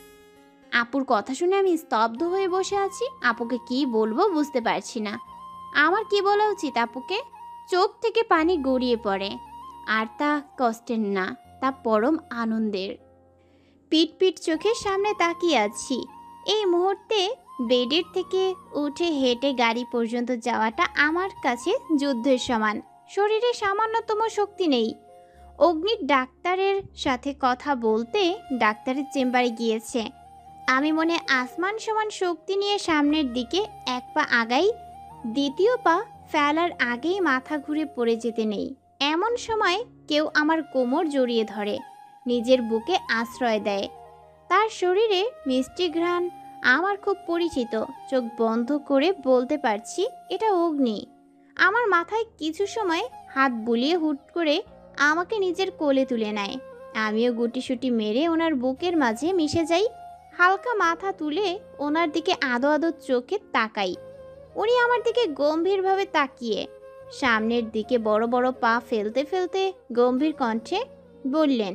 আপুর কথা শুনে আমি স্তব্ধ হয়ে বসে আছি। আপুকে কি বলবো বুঝতে পারছি না। আমার কি বলা উচিত আপুকে? চোখ থেকে পানি গড়িয়ে পড়ে, আর তা কষ্টের না, তা পরম আনন্দের। পিট পিট চোখের সামনে তাকিয়ে আছি। এই মুহূর্তে বেডের থেকে উঠে হেঁটে গাড়ি পর্যন্ত যাওয়াটা আমার কাছে যুদ্ধের সমান। শরীরে সামান্যতম শক্তি নেই। অগ্নির ডাক্তারের সাথে কথা বলতে ডাক্তারের চেম্বারে গিয়েছে। আমি মনে আসমান সমান শক্তি নিয়ে সামনের দিকে এক পা আগাই। দ্বিতীয় পা ফেলার আগেই মাথা ঘুরে পড়ে যেতে নেই। এমন সময় কেউ আমার কোমর জড়িয়ে ধরে, নিজের বুকে আশ্রয় দেয়। তার শরীরে মিষ্টি ঘ্রাণ আমার খুব পরিচিত। চোখ বন্ধ করে বলতে পারছি এটা অগ্নি। আমার মাথায় কিছু সময় হাত বুলিয়ে হুট করে আমাকে নিজের কোলে তুলে নেয়। আমিও গুটিসুটি মেরে ওনার বুকের মাঝে মিশে যাই। হালকা মাথা তুলে ওনার দিকে আদো আদো চোখে তাকাই। উনি আমার দিকে গম্ভীরভাবে তাকিয়ে সামনের দিকে বড় বড় পা ফেলতে ফেলতে গম্ভীর কণ্ঠে বললেন,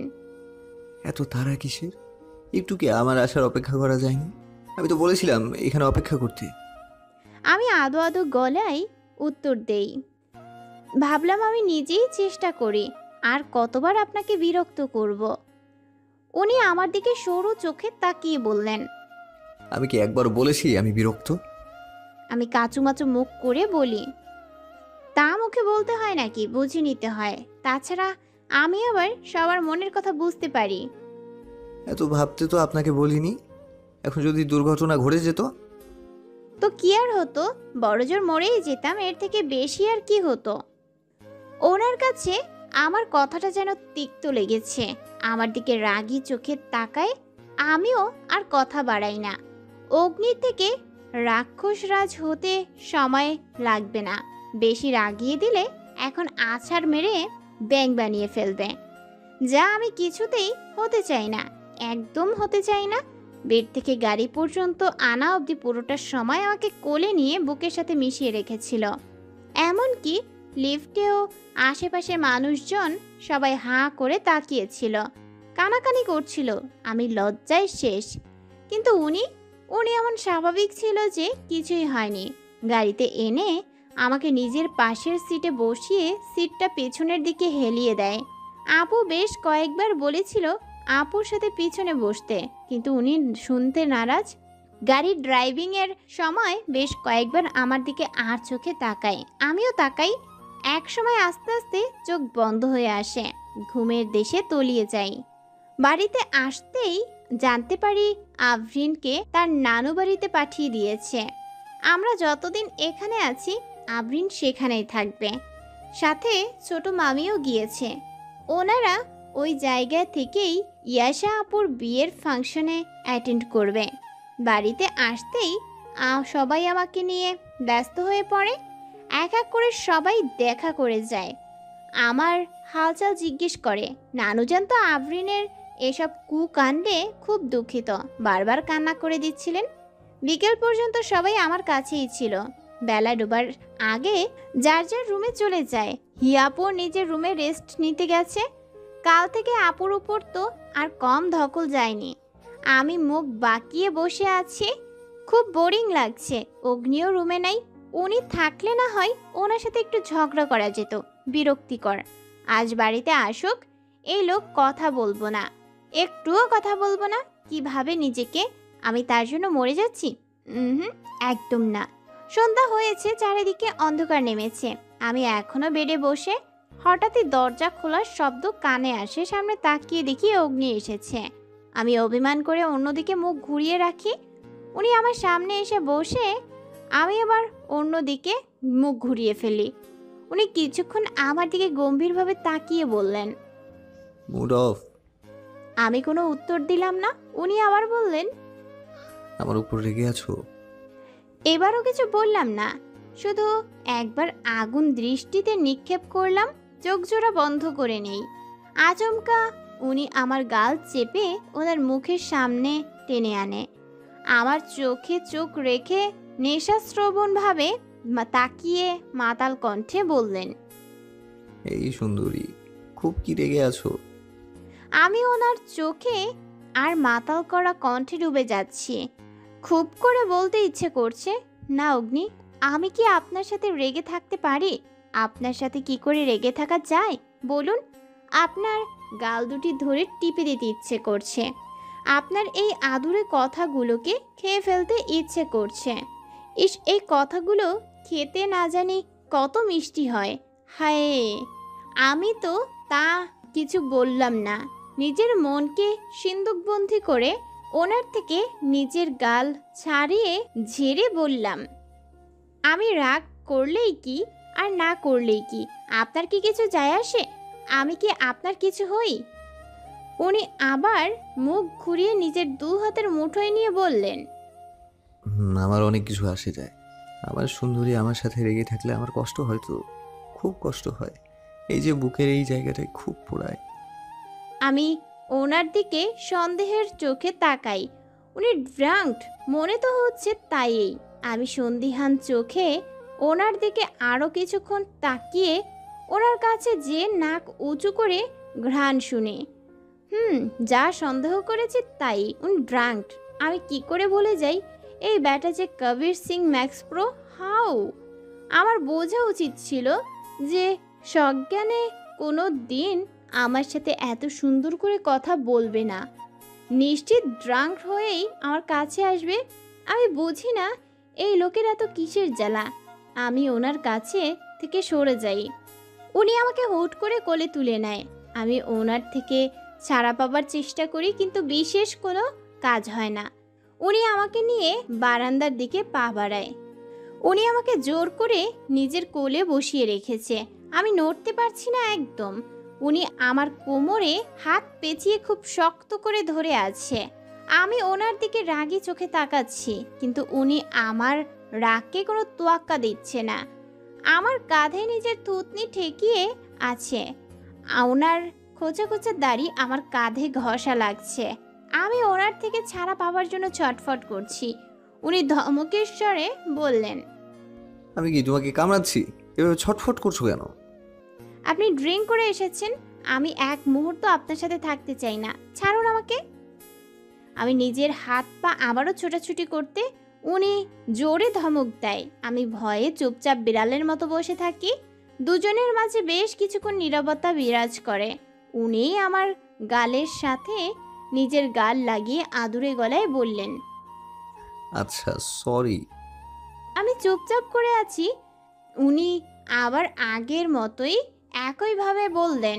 এত তাড়া কিসের? একটু কি আমার আসার অপেক্ষা করা যায়নি? আমি তো বলেছিলাম এখানে অপেক্ষা করতে। আমি আদো আদো গলায় উত্তর দেই, ভাবলাম আমি নিজেই চেষ্টা করি, আর কতবার আপনাকে বিরক্ত করব। উনি আমার দিকে সরু চোখে তাকিয়ে বললেন, আমি কি একবার বলেছি আমি বিরক্ত? আমি কাচুমাচু মুখ করে বলি, তা মুখে বলতে হয় নাকি, বুঝে নিতে হয়। তাছাড়া আমি আবার সবার মনের কথা বুঝতে পারি। এত ভাবতে তো আপনাকে বলিনি। এখন যদি দুর্ঘটনা ঘটে যেত? তো কি আর হতো, বড়জোর মরেই যেতাম, এর থেকে বেশি আর কি হতো। ওনার কাছে আমার কথাটা যেন তিক্ত লেগেছে। আমার দিকে রাগী চোখে তাকায়। আমিও আর কথা বাড়াই না। অগ্নির থেকে রাক্ষস রাজ হতে সময় লাগবে না। বেশি রাগিয়ে দিলে এখন আছাড় মেরে ব্যাঙ বানিয়ে ফেলবে, যা আমি কিছুতেই হতে চাই না, একদম হতে চাই না। বেড থেকে গাড়ি পর্যন্ত আনা অবধি পুরোটা সময় আমাকে কোলে নিয়ে বুকের সাথে মিশিয়ে রেখেছিল। এমনকি লিফটেও আশেপাশে মানুষজন সবাই হাঁ করে তাকিয়েছিল, কানাকানি করছিল। আমি লজ্জায় শেষ। কিন্তু উনি এমন স্বাভাবিক ছিল যে কিছুই হয়নি। গাড়িতে এনে আমাকে নিজের পাশের সিটে বসিয়ে সিটটা পেছনের দিকে হেলিয়ে দেয়। আপু বেশ কয়েকবার বলেছিল আপুর সাথে পিছনে বসতে, কিন্তু উনি শুনতে নারাজ। গাড়ির ড্রাইভিংয়ের সময় বেশ কয়েকবার আমার দিকে আর চোখে তাকায়, আমিও তাকাই। এক সময় আস্তে আস্তে চোখ বন্ধ হয়ে আসে, ঘুমের দেশে তলিয়ে যাই। বাড়িতে আসতেই জানতে পারি আভরিনকে তার নানু বাড়িতে পাঠিয়ে দিয়েছে। আমরা যতদিন এখানে আছি আভরিন সেখানেই থাকবে। সাথে ছোট মামিও গিয়েছে। ওনারা ওই জায়গা থেকেই ইয়াশা আপুর বিয়ের ফাংশনে অ্যাটেন্ড করবে। বাড়িতে আসতেই সবাই আমাকে নিয়ে ব্যস্ত হয়ে পড়ে। এক এক করে সবাই দেখা করে যায়, আমার হালচাল জিজ্ঞেস করে। নানুজান তো আফরিনের এসব কুকাণ্ডে খুব দুঃখিত, বারবার কান্না করে দিচ্ছিলেন। বিকেল পর্যন্ত সবাই আমার কাছেই ছিল। বেলা ডোবার আগে যার যার রুমে চলে যায়। হিয়াপুর নিজের রুমে রেস্ট নিতে গেছে। কাল থেকে আপুর উপর তো আর কম ধকল যায়নি। আমি মুখ বাঁকিয়ে বসে আছি, খুব বোরিং লাগছে। অগ্নিও রুমে নাই। উনি থাকলে না হয় ওনার সাথে একটু ঝগড়া করা যেত, বিরক্তিকর। আজ বাড়িতে আসুক, এই লোক কথা বলবো না, একটুও কথা বলবো না। কিভাবে নিজেকে আমি তার জন্য মরে যাচ্ছি? একদম না। সন্ধ্যা হয়েছে, চারিদিকে অন্ধকার নেমেছে। আমি এখনো বেডে বসে। হঠাৎই দরজা খোলার শব্দ কানে আসে। সামনে তাকিয়ে দেখি অগ্নি এসেছে। আমি অভিমান করে অন্যদিকে মুখ ঘুরিয়ে রাখি। উনি আমার সামনে এসে বসে, আমি আবার অন্যদিকে মুখ ঘুরিয়ে ফেলি। উনি কিছুক্ষণ আমার দিকে গম্ভীরভাবে তাকিয়ে বললেন, মুড অফ। আমি কোনো উত্তর দিলাম না। উনি আবার বললেন, আমার উপর রেগে আছো? এবারও কিছু বললাম না, শুধু একবার আগুন দৃষ্টিতে নিক্ষেপ করলাম। চোখ জোড়া বন্ধ করে নেই। আচমকা উনি আমার গাল চেপে ওনার মুখের সামনে টেনে আনে। আমার চোখে চোখ রেখে নেশাশ্রবণভাবে তাকিয়ে মাতাল কণ্ঠে বললেন, এই সুন্দরী, খুব কি রেগে আছো? আমি ওনার চোখে আর মাতাল করা কণ্ঠে ডুবে যাচ্ছি। খুব করে বলতে ইচ্ছে করছে, না অগ্নি, আমি কি আপনার সাথে রেগে থাকতে পারি? আপনার সাথে কি করে রেগে থাকা যায় বলুন? আপনার গাল দুটি ধরে টিপে দিতে ইচ্ছে করছে। আপনার এই আদুরে কথাগুলোকে খেয়ে ফেলতে ইচ্ছে করছে। এই কথাগুলো খেতে না জানি কত মিষ্টি হয়। হায়, আমি তো তা কিছু বললাম না। নিজের মনকে সিন্দুকবন্দি করে ওনার থেকে নিজের গাল ছাড়িয়ে ঝেড়ে বললাম, আমি রাগ করলেই কি আর না করলেই কি, আপনার কি কিছু যায় আসে? আমি কি আপনার কিছু হই? উনি আবার মুখ ঘুরিয়ে নিজের দু হাতের মুঠোয় নিয়ে বললেন, আমার অনেক কিছু আসে যায়। আমার সুন্দরী আমার সাথে রেগে থাকলে আমার কষ্ট হয়, তো খুব কষ্ট হয়। এই যে বুকের এই জায়গাটায় খুব পোড়ায়। আমি ওনার দিকে সন্দেহের চোখে তাকাই। উনি ড্রাঙ্কড মনে তো হচ্ছে, তাই আমি সন্দিহান চোখে ওনার দিকে আরও কিছুক্ষণ তাকিয়ে ওনার কাছে যে নাক উঁচু করে ঘ্রাণ শুনে যা সন্দেহ করেছি তাই, উনি ড্রাঙ্কড। আমি কি করে বলে যাই এই ব্যাটা যে Kabir Singh max pro? How! আমার বোঝা উচিত ছিল যে সজ্ঞানে কোনো দিন আমার সাথে এত সুন্দর করে কথা বলবে না। নিশ্চিত ড্রাঙ্ক হয়েই আমার কাছে আসবে। আমি বুঝি না এই লোকের এত কিসের জ্বালা। আমি ওনার কাছে থেকে সরে যাই। উনি আমাকে হুট করে কোলে তুলে নেয়। আমি ওনার থেকে ছাড়া পাবার চেষ্টা করি, কিন্তু বিশেষ কোনো কাজ হয় না। উনি আমাকে নিয়ে বারান্দার দিকে পা বাড়ায়। উনি আমাকে জোর করে নিজের কোলে বসিয়ে রেখেছে। আমি নড়তে পারছি না একদম। উনি আমার কোমরে হাত পেঁচিয়ে খুব শক্ত করে ধরে আছে। আমি ওনার দিকে রাগী চোখে তাকাচ্ছি, কিন্তু উনি আমার রাগকে কোনো তোয়াক্কা দিচ্ছে না। আমার কাঁধে নিজের থুতনি ঠেকিয়ে আছে। ওনার খোঁচা খোঁচা দাড়ি আমার কাঁধে ঘষা লাগছে। আমি ওনার থেকে ছাড়া পাওয়ার জন্য ছটফট করছি। উনি ধমকের স্বরে বললেন, আমি কি তোমাকে কামড়াচ্ছি? এভাবে ছটফট করছো কেন? আপনি ড্রিঙ্ক করে এসেছেন। আমি এক মুহূর্ত আপনার সাথে থাকতে চাই না, ছাড়ুন আমাকে। আমি নিজের হাত পা আবারও ছোটাছুটি করতে উনি জোরে ধমক দেয়। আমি ভয়ে চুপচাপ বিড়ালের মতো বসে থাকি। দুজনের মাঝে বেশ কিছুক্ষণ নীরবতা বিরাজ করে। উনি আমার গালের সাথে নিজের গাল লাগিয়ে আদুরে গলায় বললেন, আচ্ছা সরি। আমি চুপচাপ করে আছি। উনি আবার আগের মতোই একইভাবে বললেন,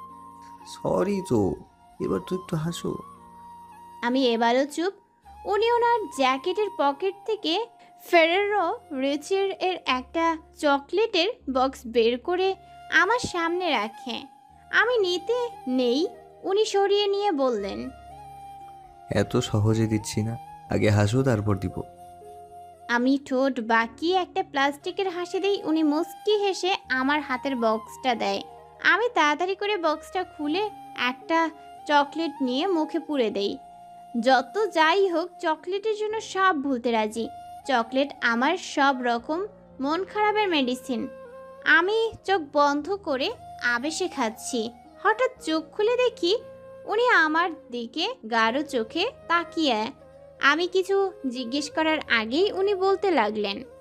সরি তো, এবার তো একটু হাসো। আমি এবারও চুপ। উনি ওনার জ্যাকেটের পকেট থেকে ফেরেরো রিচের এর একটা চকলেটের বক্স বের করে আমার সামনে রাখে। আমি নিতে নেই, উনি সরিয়ে নিয়ে বললেন, এত সহজে দিচ্ছি না, আগে হাসো তারপর দিব। আমি ঠোঁট বাঁকিয়ে একটা প্লাস্টিকের হাসি দেই। উনি মুচকি হেসে আমার হাতের বক্সটা দেয়। আমি তাড়াতাড়ি করে বক্সটা খুলে একটা চকলেট নিয়ে মুখে পুরে দেই। যত যাই হোক, চকলেটের জন্য সব ভুলতে রাজি। চকলেট আমার সব রকম মন খারাপের মেডিসিন। আমি চোখ বন্ধ করে আবেশে খাচ্ছি। হঠাৎ চোখ খুলে দেখি উনি আমার দিকে গাঢ় চোখে তাকিয়ে। আমি কিছু জিজ্ঞেস করার আগেই উনি বলতে লাগলেন,